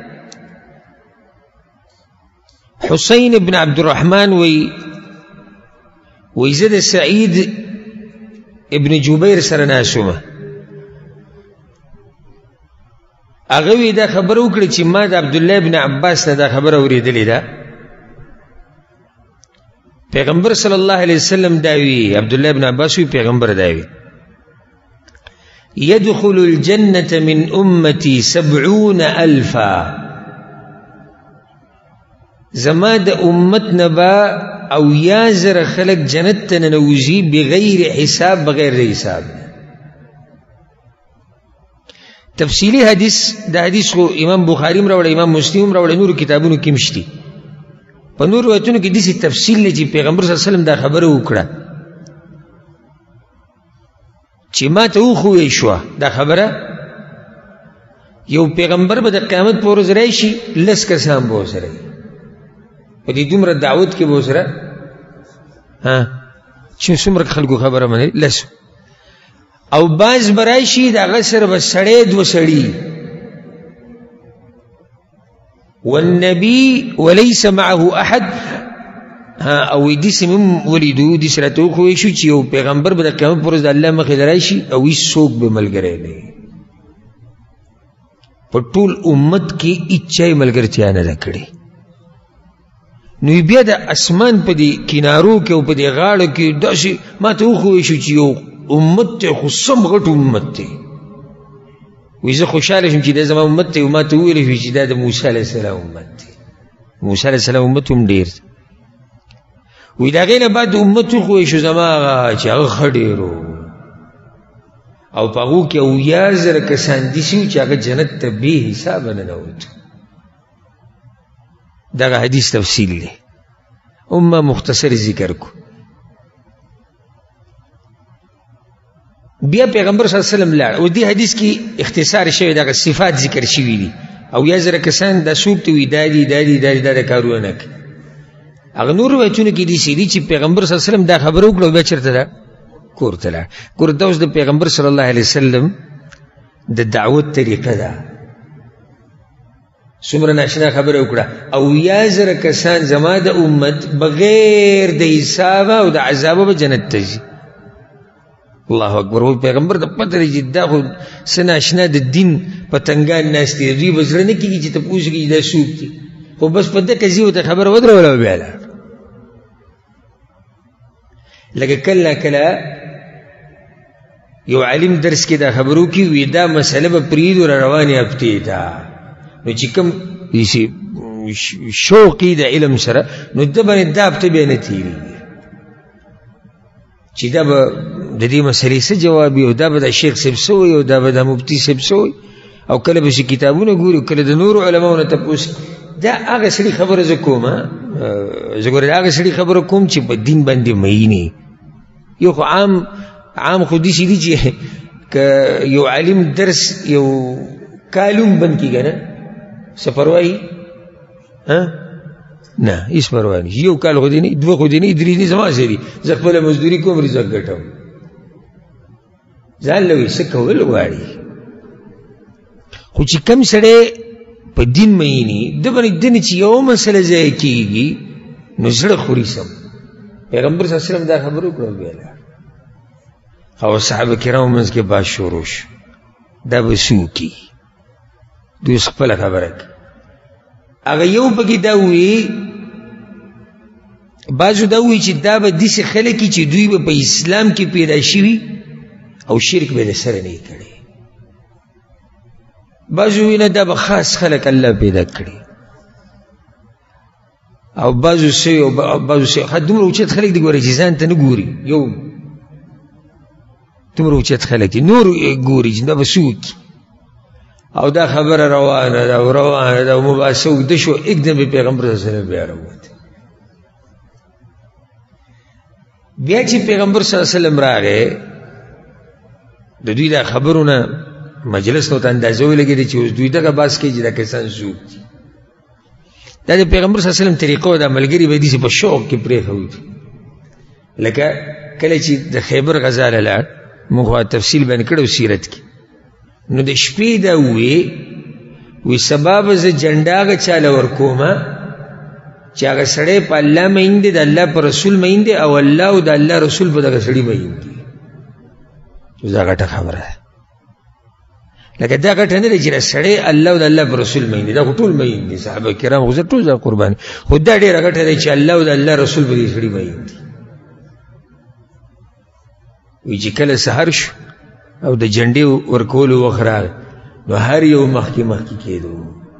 حسین ابن عبدالرحمن وی زه د سعید ابن جبیر سره ناسومه. هغه وی دا خبره وکړه چې ما د عبدالله ابن عباس نه دا خبره اورېدلې ده. پیغمبر صلی الله علیه وسلم دا وی، عبدالله ابن عباس وی پیغمبر دا وی، يدخل الجنة من أمتي 70,000. زما د امت نبا او یا زر خلق جنت تنوزی بغیر حساب، بغیر حساب. تفصیلی حدیث دا حدیث خو امام بخاری راوړی، امام مسلم راوړی، نور کتابونو کې مشتي. په نور روایتونو کې داسې تفصیل دی چې پیغمبر صلی الله علیه وسلم دا خبره وکړه چې ما ته وښوی شوه دا خبره. یو پیغمبر به د قیامت په ورځ راشي، لس کسان به ورسره وي په دې دومره دعوت کې به ورسره چې څومره خلکو خبره مني، لس. او بعض به راشي د هغه سره به سړی دوه سړي، والنبي وليس معه احد. او داسې هم ولیدو، داسې راته وښوی شو چې یو پیغمبر به د قیامت په ورځ د الله مخې ته راشي او هېڅوک به ملګری نه وي. په ټول امت کې هېچا یې ملګرتیا نه ده کړې. نو بیا د اسمان په دې کنارو کې او په دې غاړو کې داسې ما ته وښوی شو چې یو امت دی، خو سم غټ امت دی. وایي زه خوشحاله شم چې دا زما امت دی، او ما ته وویلی شو چې دا د موسی علیه السلام امت دی. موسی علیه السلام امت هم ډېر دی. وایي د هغې نه بعد امت وښوی شو زما هغه چې هغه ښه ډېر و، او په هغو کې 80,000 کسان داسې وو چې هغه جنت ته بې حسابه ننوتو. دغه حدیث تفصیل دی، ما مختصر ذکر کو. بیا پیغمبر صلی الله علیه وسلم لاړ، او دې حدیث کې اختصار شوی، دغه صفات ذکر شوي دي. او 80,000 کسان دا څوک ته وي، دا دي دا کارونه نه کوي. هغه نور روایتونه کې داسې دي چې پیغمبر صلی الله علیه وسلم دا خبره وکړه او بیا چېرته ده؟ کور ته لاړ. ګوره دا اوس د پیغمبر صلی الله علیه وسلم د دعوت طریقه ده. څومره ناشنا خبره وکړه، او 80,000 کسان زما د امت بغیر د حسابه او د عذابه به جنت ته ځي. الله اکبر. و پیغمبر د پته دی چې دا خو څه ناشنا د دین پتنګان ناست دي، دوی به زړه نه کېږي چې تپوس کېږي دا څوک دي، خو بس په دغه ځي ورته خبره ودروله او بیا لاړ. لکه کله کله یو عالم درس کې دا خبرو کې وي دا مسله به پرېږدو را روانې هفتې ته، نو چې کوم شوقي د علم سره، نو ده باندې دا هفته بیا نه تېرېږي چې دا به د دې مسلې څه جواب وي، او دا به د شیخ صاحب څه وایي، او دا به د مفتي صاحب څه وایي، او کله به چې کتابونه ګوري، کله د نورو علماو نه تپوس. دا هغه سړي خبره زه کوم، زه ګوره هغه سړي خبره کوم چې په دین باندې مینې. یو خو عام خو داسې دي چې که یو عالم درس یو کالوم بند کېږي نه څه پروا یې نه، هېڅ پروا نه. یو کال خو دې نه، دوه خو دې نه، درې دې زما څه دي، زه خپله مزدوري کوم، رزق ګټم. ځان له وایي څه کول غواړي. خو چې کم سړی په دین مینې، ده باندې دنې چې یو مسله ضایع کېږي نو زړه خوري سم. پیغمبر صلی الله علیه وسلم دا خبره وکړه بیا لاړ. او صحابه کرامو منځ کې بحث شروع شو، دا به څه وکړي، دوی اوس خپله خبره کوي. هغه یو پکې دا ووایي، بعضو دا ووایي چې دا به داسې خلک چې دوی به په اسلام کې پیدا شوي او شرک به د سره نه یې کړی. بعضو وی نه دا به خاص خلک الله پیدا کړي او بعضو سوی او بعضو سوی دومره اوچت خلک دي ګوري چې ځان ته نه ګوري یو دومره اوچت خلک دي نور ګوري چې دا به څوک او دا خبره روانه ده او روانه ده او مباحثه اوږده شو اکدم به پیغمبر صلی الله علیه وسلم بیا راووت بیا چې پیغمبر صلی الله علیه وسلم راغی د دوی دا خبرونه مجلس نو ته اندازه ولګېدې چې اوس دوی دغه بحث کوي چې دا کسان څوک دي دا د پیغمبر صلی الله علیه وسلم طریقه دا ملګري به دي چې په شوق کې پرېښودي لکه کله چې د خیبر غزا له لاړ موږ تفصیل بیان کړو سیرت کې نو د شپې دا وی سبا به زه جنډه هغه چاله ورکومه چې هغه سړی په الله مین دی د الله په رسول مین دی او الله او د الله رسول په دغه سړي مین دي اوس دا غټه خبره ده لکه دا غټه نه دی چې سړی الله او د الله په رسول مین دی دا خو ټول مین دي صحابه کرام خو ټول ځای قرباني خو دا ډېره غټه دی چې الله او د الله رسول په دې سړي مین دي وی چې کله سحر شو او د جنډې ورکولو وخت راغی نو هر یو مخکې کېدو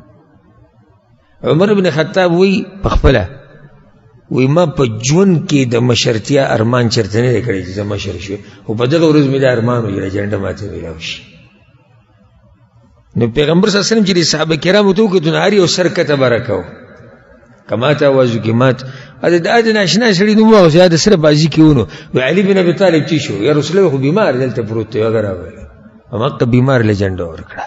عمر بن خطاب وی پخپله وی ما په ژوند کې د مشرتیا ارمان چرته نه دی کړی چې زه مشر شوی خو په دغه ورځ مې دا ارمان وي جنډه ماته میلاو شي نو پیغمبر صلی الله علیه وسلم چې صحابه کرامو ته وکتل هر یو سر کته برکاو کماته وازو کې مات دا د ناشنا سړي نوم واغوست دا سره بازي کې ونو وی علي بن ابي طالب چې شو یا رسول الله خو بیمار دلته پروت دی هغه راغلی هماغه بیمار له جنډه ورکړه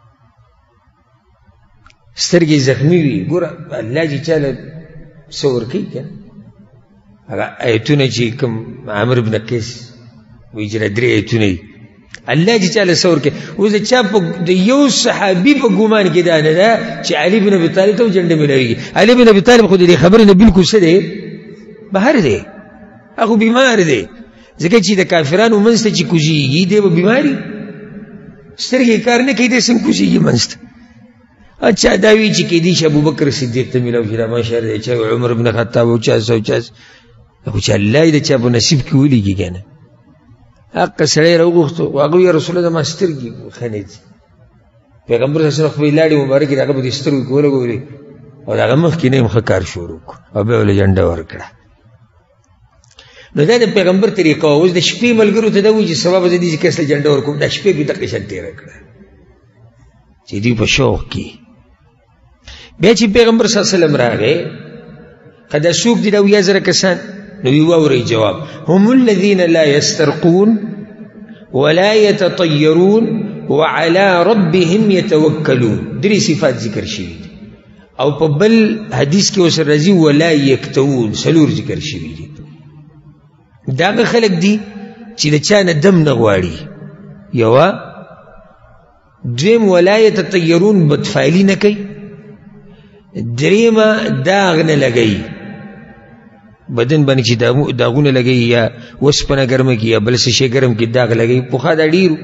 سترګې زخمي وي ګوره الله چې چاله څه ورکوي که نه هغه ایتونه چې کوم عامر بن قیس وایي چې 3 ایتونه دي الله چې چاله څه ورکوي اوس د چا د یو صحابي په ګمان کې دا نه ده چې علي بن ابي طالب ته جنډه میلاویږي علي بن ابي طالب خو د دې خبرې نه بالکل څه دی بهر دی هغه بیمار دی ځکه چې د کافرانو منځ ته چې کوزیږي دی به بیماري سترګې کار نه کوي دی څنګه کوزیږي منځ ته اچھا دا وی چې کېدی شي ابوبکر صدیق ته میلاو شي دا ماشر دی چې عمر بن خطاب او چا خو چې الله یې د چا په نصیب کې ولیږي که نه حق سړی راوغوښتو هغه وی رسول الله زما سترګې ښه نه دي پیغمبر صلی الله علیه وسلم خپلې لاړې مبارکې د هغه په دې سترګو کې ولګولې او د هغه مخکې نه یې ښه کار شروع کړو او بیا ولې جنډه ورکړه نو دا د پیغمبر طریقه وه اوس د شپې ملګرو ته دا وایي چې سبا به زه دې چې کس ته جنډه ورکوم دا شپې به دقه شان تېره کړه چې دوی په شوق کې بیا چې پیغمبر صلی الله علیه وسلم راغی که دا څوک دي دا 1000 کسان نو وی واورئ جواب هم الذین لا یسترقون ولا یتطیرون وعلى ربهم یتوکلون 3 صفات ذکر شوي دي او په بل حدیث کې اوس راځي ولا یکتوون 4 ذکر شوي دي دا هغه خلک دي چې د چا نه دم نه غواړي یوه دویم ولا یتطیرون بدفعلي نه کوي دریمه داغ نه لګوي بدن باندې چې داغونه لګوي یا وسپنه ګرمه کي یا بل څه شی ګرم کي داغ لګوي پخوا دا ډېرو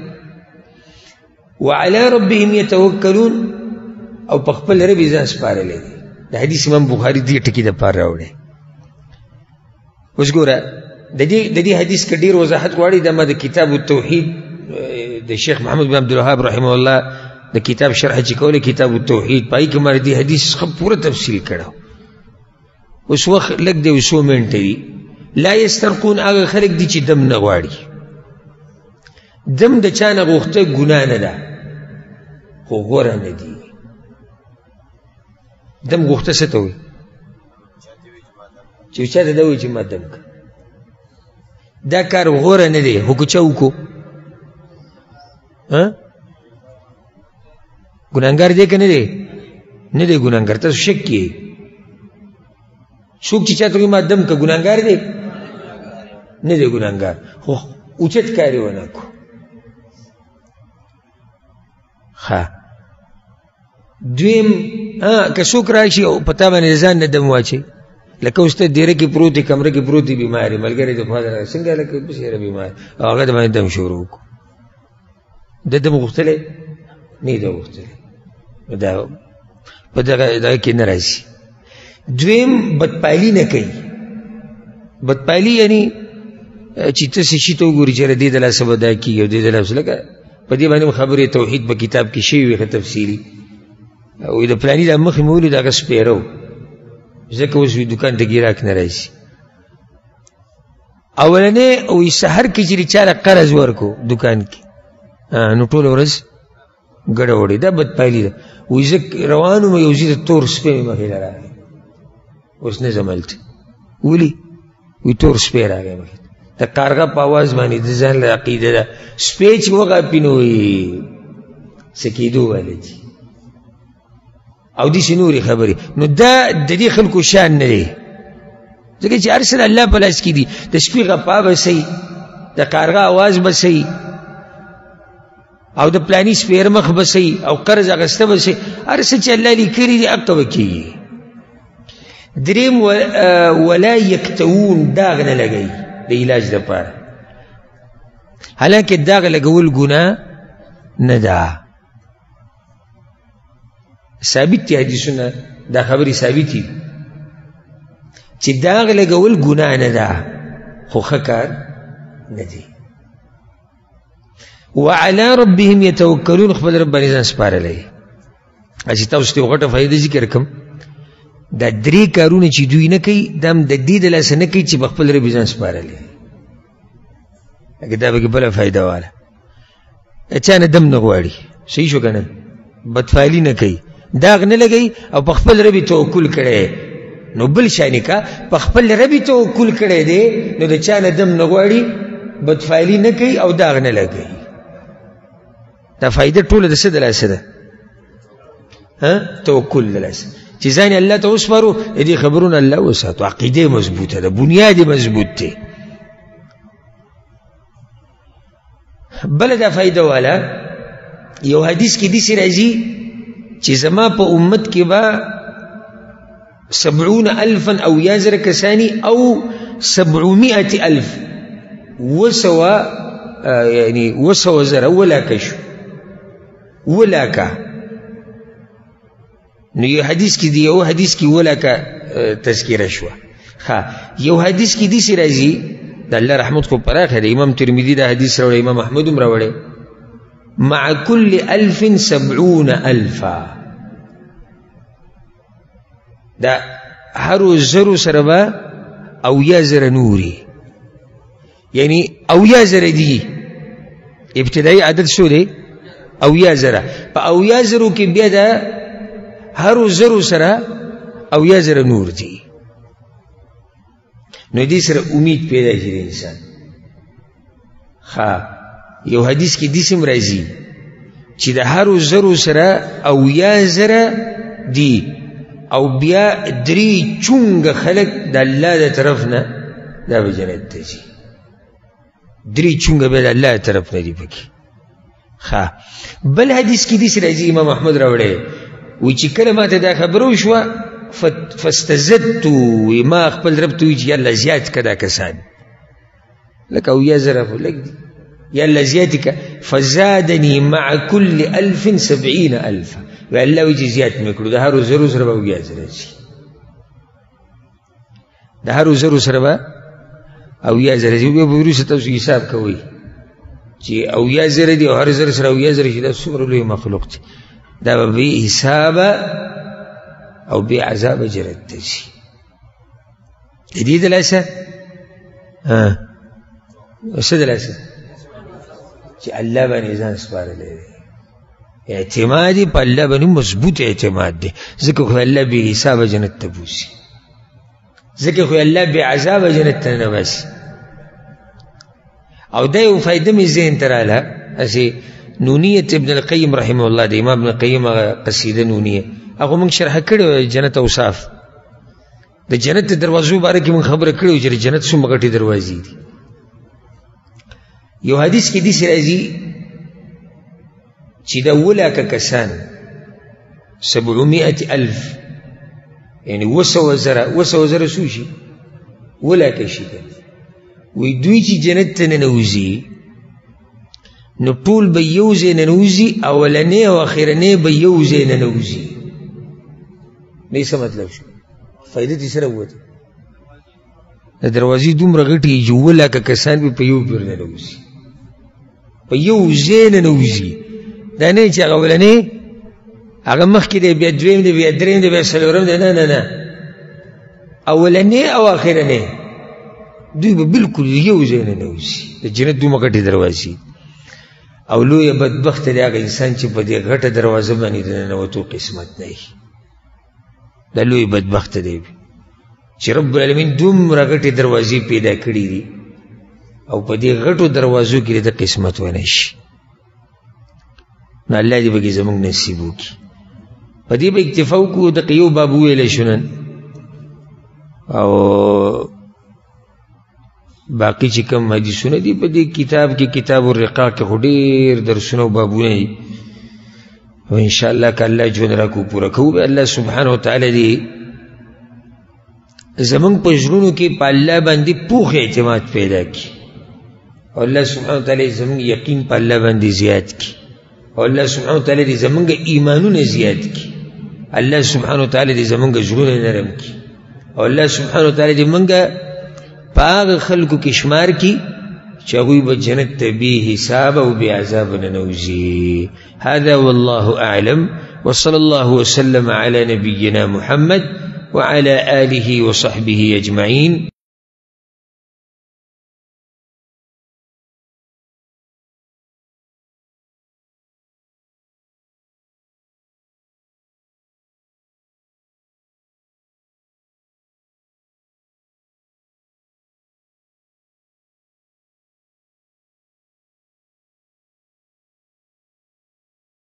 وعلى ربهم یتوکلون او په خپل رب یې ځان سپارلی دی د حدیث امام بخاري دې ټکي دپاره راوړی اوس ګوره د دې حدیث که ډېر وضاحت غواړي دا ما د کتاب التوحید د شیخ محمد بن عبدالوهاب رحمه الله د کتاب شرح چې کوله کتاب التوحید پای کې ما دې حدیث ښه پوره تفصیل کړو اوس وخت لږ دی 100 منټه دي لا یسترقون هغه خلک دي چې دم نه غواړي دم د چا نه غوښته ګناه نه ده خو غوره نه دي دم غوښته څه ته وایي چې چا ته دا وایي چې ما دم کړه دا کار غوره نه دی خو که چا وکړو ګناهګار دی که نه دی نه دی ګناهګار تاسو شک کې څوک چې چاته ما دم که ګناهګار دی نه دی ګناهګار خو اوچت کار یې ونه کړو ښه دویم که څوک راشي او په تا باندې ځان نه دم واچوي لکه اوس ته دیره کې پروت دی کمره کې پروت دی بیمار ملګری د خوا څنګه لکه بس یاره بیمار او هغه د باندې دم شروع وکړو د دم غوښتلی نه یې ده غوښتلی دا په دغه کې نه راځي دویم بدپالي نه کوي بدپالي یعنی چې ته څه شي ته وګوري چې دې د لاسه به دا کېږي او دې د لاسه لکه په دې باندې خبرې توحید په کتاب کې شوي وي ښه تفصیلي وایي د فلاني دا مخکې مې ولید هغه سپېره و ځکه اوس وي دوکان ته ګراک نه راځي اولنې وایي سحر کې چې چا له قرض ورکو دوکان کې نو ټوله ورځ ګډه وړې دا بدپایلي ده وایي زه روان وم یو ځای ته تور سپی مې مخې له راغی اوس نه ځم هلته ولي وایي تور سپی راغی مخې د کارغه په اواز باندې د ځان له عقیده ده سپی چې وغاپي نو وایي څه کېدو والی دي او داسې نورې خبرې نو دا د دې خلکو شان نه دی ځکه چې هر څه د الله په لاس کې دي د سپي غپا به صحیح د کارغه اواز به صحیح او د پلاني سپېر مخ به صحیح او قرض اخیسته به صحیح هر څه چې الله لیکلي دي هغه به کېږي دریم ولا یکتوون داغ نه لګوي د علاج دپاره حالانکه داغ لګول ګناه نه ده ثابت دي حدیثونه دا خبرې ثابت دي چې داغ لګول ګناه نه ده خو ښه کار نه دی وعلى ربهم يتوکلون خپل رب باندې ځان سپارلی چې تاسو ته غټه فایده ذکر کړم دا درې کارونه چې دوی نه کوي دا هم د دې د لاسه نه کوي چې په خپل رب ځان سپارلی لکه دا به کې بله فایده واله چا نه دم نه غواړي صحیح شو که نه بدفعلي نه کوي داغ نه لګوي او په خپل رب توکل کړی نو بل شانې کا په خپل رب توکل کړی دی نو د چا نه دم نه غواړي بدفعلي نه کوي او داغ نه لګوي دا فایده ټوله د څه د لاسه ده توکل د لاسه چې ځان الله ته وسپارو دې خبرونه الله وساتو عقیده مضبوطه ده بنیاد مضبوط دی بله دا فایده والا یو حدیث کې داسې راځي چې زما په امت کې به 70,000 او یا زره کسانی او 700,000 یعنی 200,000 ولاکه شو ولاکه نو یو حدیث کې دی یو حدیث کې ولاکه تذکیره شوه یو حدیث کې داسې راځي د الله رحمت خو پراخه دی امام ترمذي دا حدیث راوړی امام احمد هم راوړی مع كل 70,000 دا هرو زرو سره به اویا زره نوري یعنی اویا زره دی ابتدایي عدد شو دی اویا زره په اویا زرو کې بیا دا هرو زرو سره اویا زره نور دی نو دې سره امید پیدا شي د انسان یو حدیث کې داسې هم راځي چې د هرو زرو سره اویا زره دي او بیا 3 چونګه خلک د الله د طرف نه دا به جنت ته ځي 3 چونګه به د الله د طرف نه دي پکې بل حدیث کې داسې راځي امام احمد راوړی وایي چې کله ما ته دا خبره وشوه فاستزدتو ما خپل رب ته وایي چې یالله زیات که دا کسان لکه اویا زره خو لږ دي یالله زیات که فزادني مع كل 70,000 وی الله وی چې زیات مې کړو د هرو زرو سره به اویا زره شي د هرو زرو سره به اویا زره شي بیا به وروسته تاسو حساب کوئ چې اویا زره دي او هر زر سره اویا زره شي دا څومره لوی مخلوق دی دا به بې حسابه او بې عذابه جنت ته شي د دې د لاسه څه د لاسه چې الله باندې ځان سپارلی دی اعتماد یې په الله باندې مضبوط اعتماد دی ځکه خو الله بې حسابه جنت ته بوسي ځکه خو الله بې عذابه جنت ته نه باسي او دا یو فایده مې ذهن ته راغله هسې نونیت ابن القیم رحمه الله د امام ابن القیم هغه قصیده نونیه هغه موږ شرحه کړې وه جنت اوصاف د جنت د دروازو باره کې موږ خبره کړې وه چې د جنت څومره غټې دروازې دي یو حدیث کې داسې راځي چې دا ولاکه کسان 700,000 یعنی 200,000 څو شي ولاکه شي وی دوی چې جنت ته ننوځي نو ټول به یو ځای ننوځي اولنی او اخرنی به یو ځای ننوځي نه څه مطلب شو فایده دې سره ووته د دروازې دومره غټې چې 200,000 کسان به په یو پیر ننوځي په یو ځای نه نوځي دا نه چې هغه اولنی هغه مخکې دی بیا دویم دی بیا دریم دی بیا څلورم دی نه نه نه اولنی او آخرنی دوی به بالکل یو ځای نه نوځي د جنت دومره غټې دروازې او لویه بدبخته دی هغه انسان چې په دې غټه دروازه باندې د ننوتو قسمت نه وي دا لوی بدبخته دی چې رب العالمین دومره غټې دروازې پیدا کړي دي او په دې غټو دروازو کې د قسمت ونه شي نو الله دې پکې زموږ نصیب وکړي په دې به اکتفا وکړو دقه یو باب وویلی شو نن او باقی چې کوم حدیثونه دي په دې کتاب کې کتاب الرقاق کې خو ډېر درسونه او بابونه دي او انشاءالله که الله ژوند راکړو پوره کوو به الله سبحانه وتعالی دې زموږ په زړونو کې په الله باندې پوخ اعتماد پیدا کړي او الله سبحانه وتعالی زموږ یقین په الله باندې زیات کړي او الله سبحانه وتعالی دې زموږ ایمانونه زیات کړي الله سبحانه وتعالی دې زموږ زړونه نرم کړي او الله سبحانه وتعالی دې موږ په هغه خلکو کې شمار کړي چې هغوی به جنت ته بې حساب او بې عذاب نه نوځي هذا والله اعلم وصلى الله وسلم على نبينا محمد وعلى آله وصحبه أجمعين.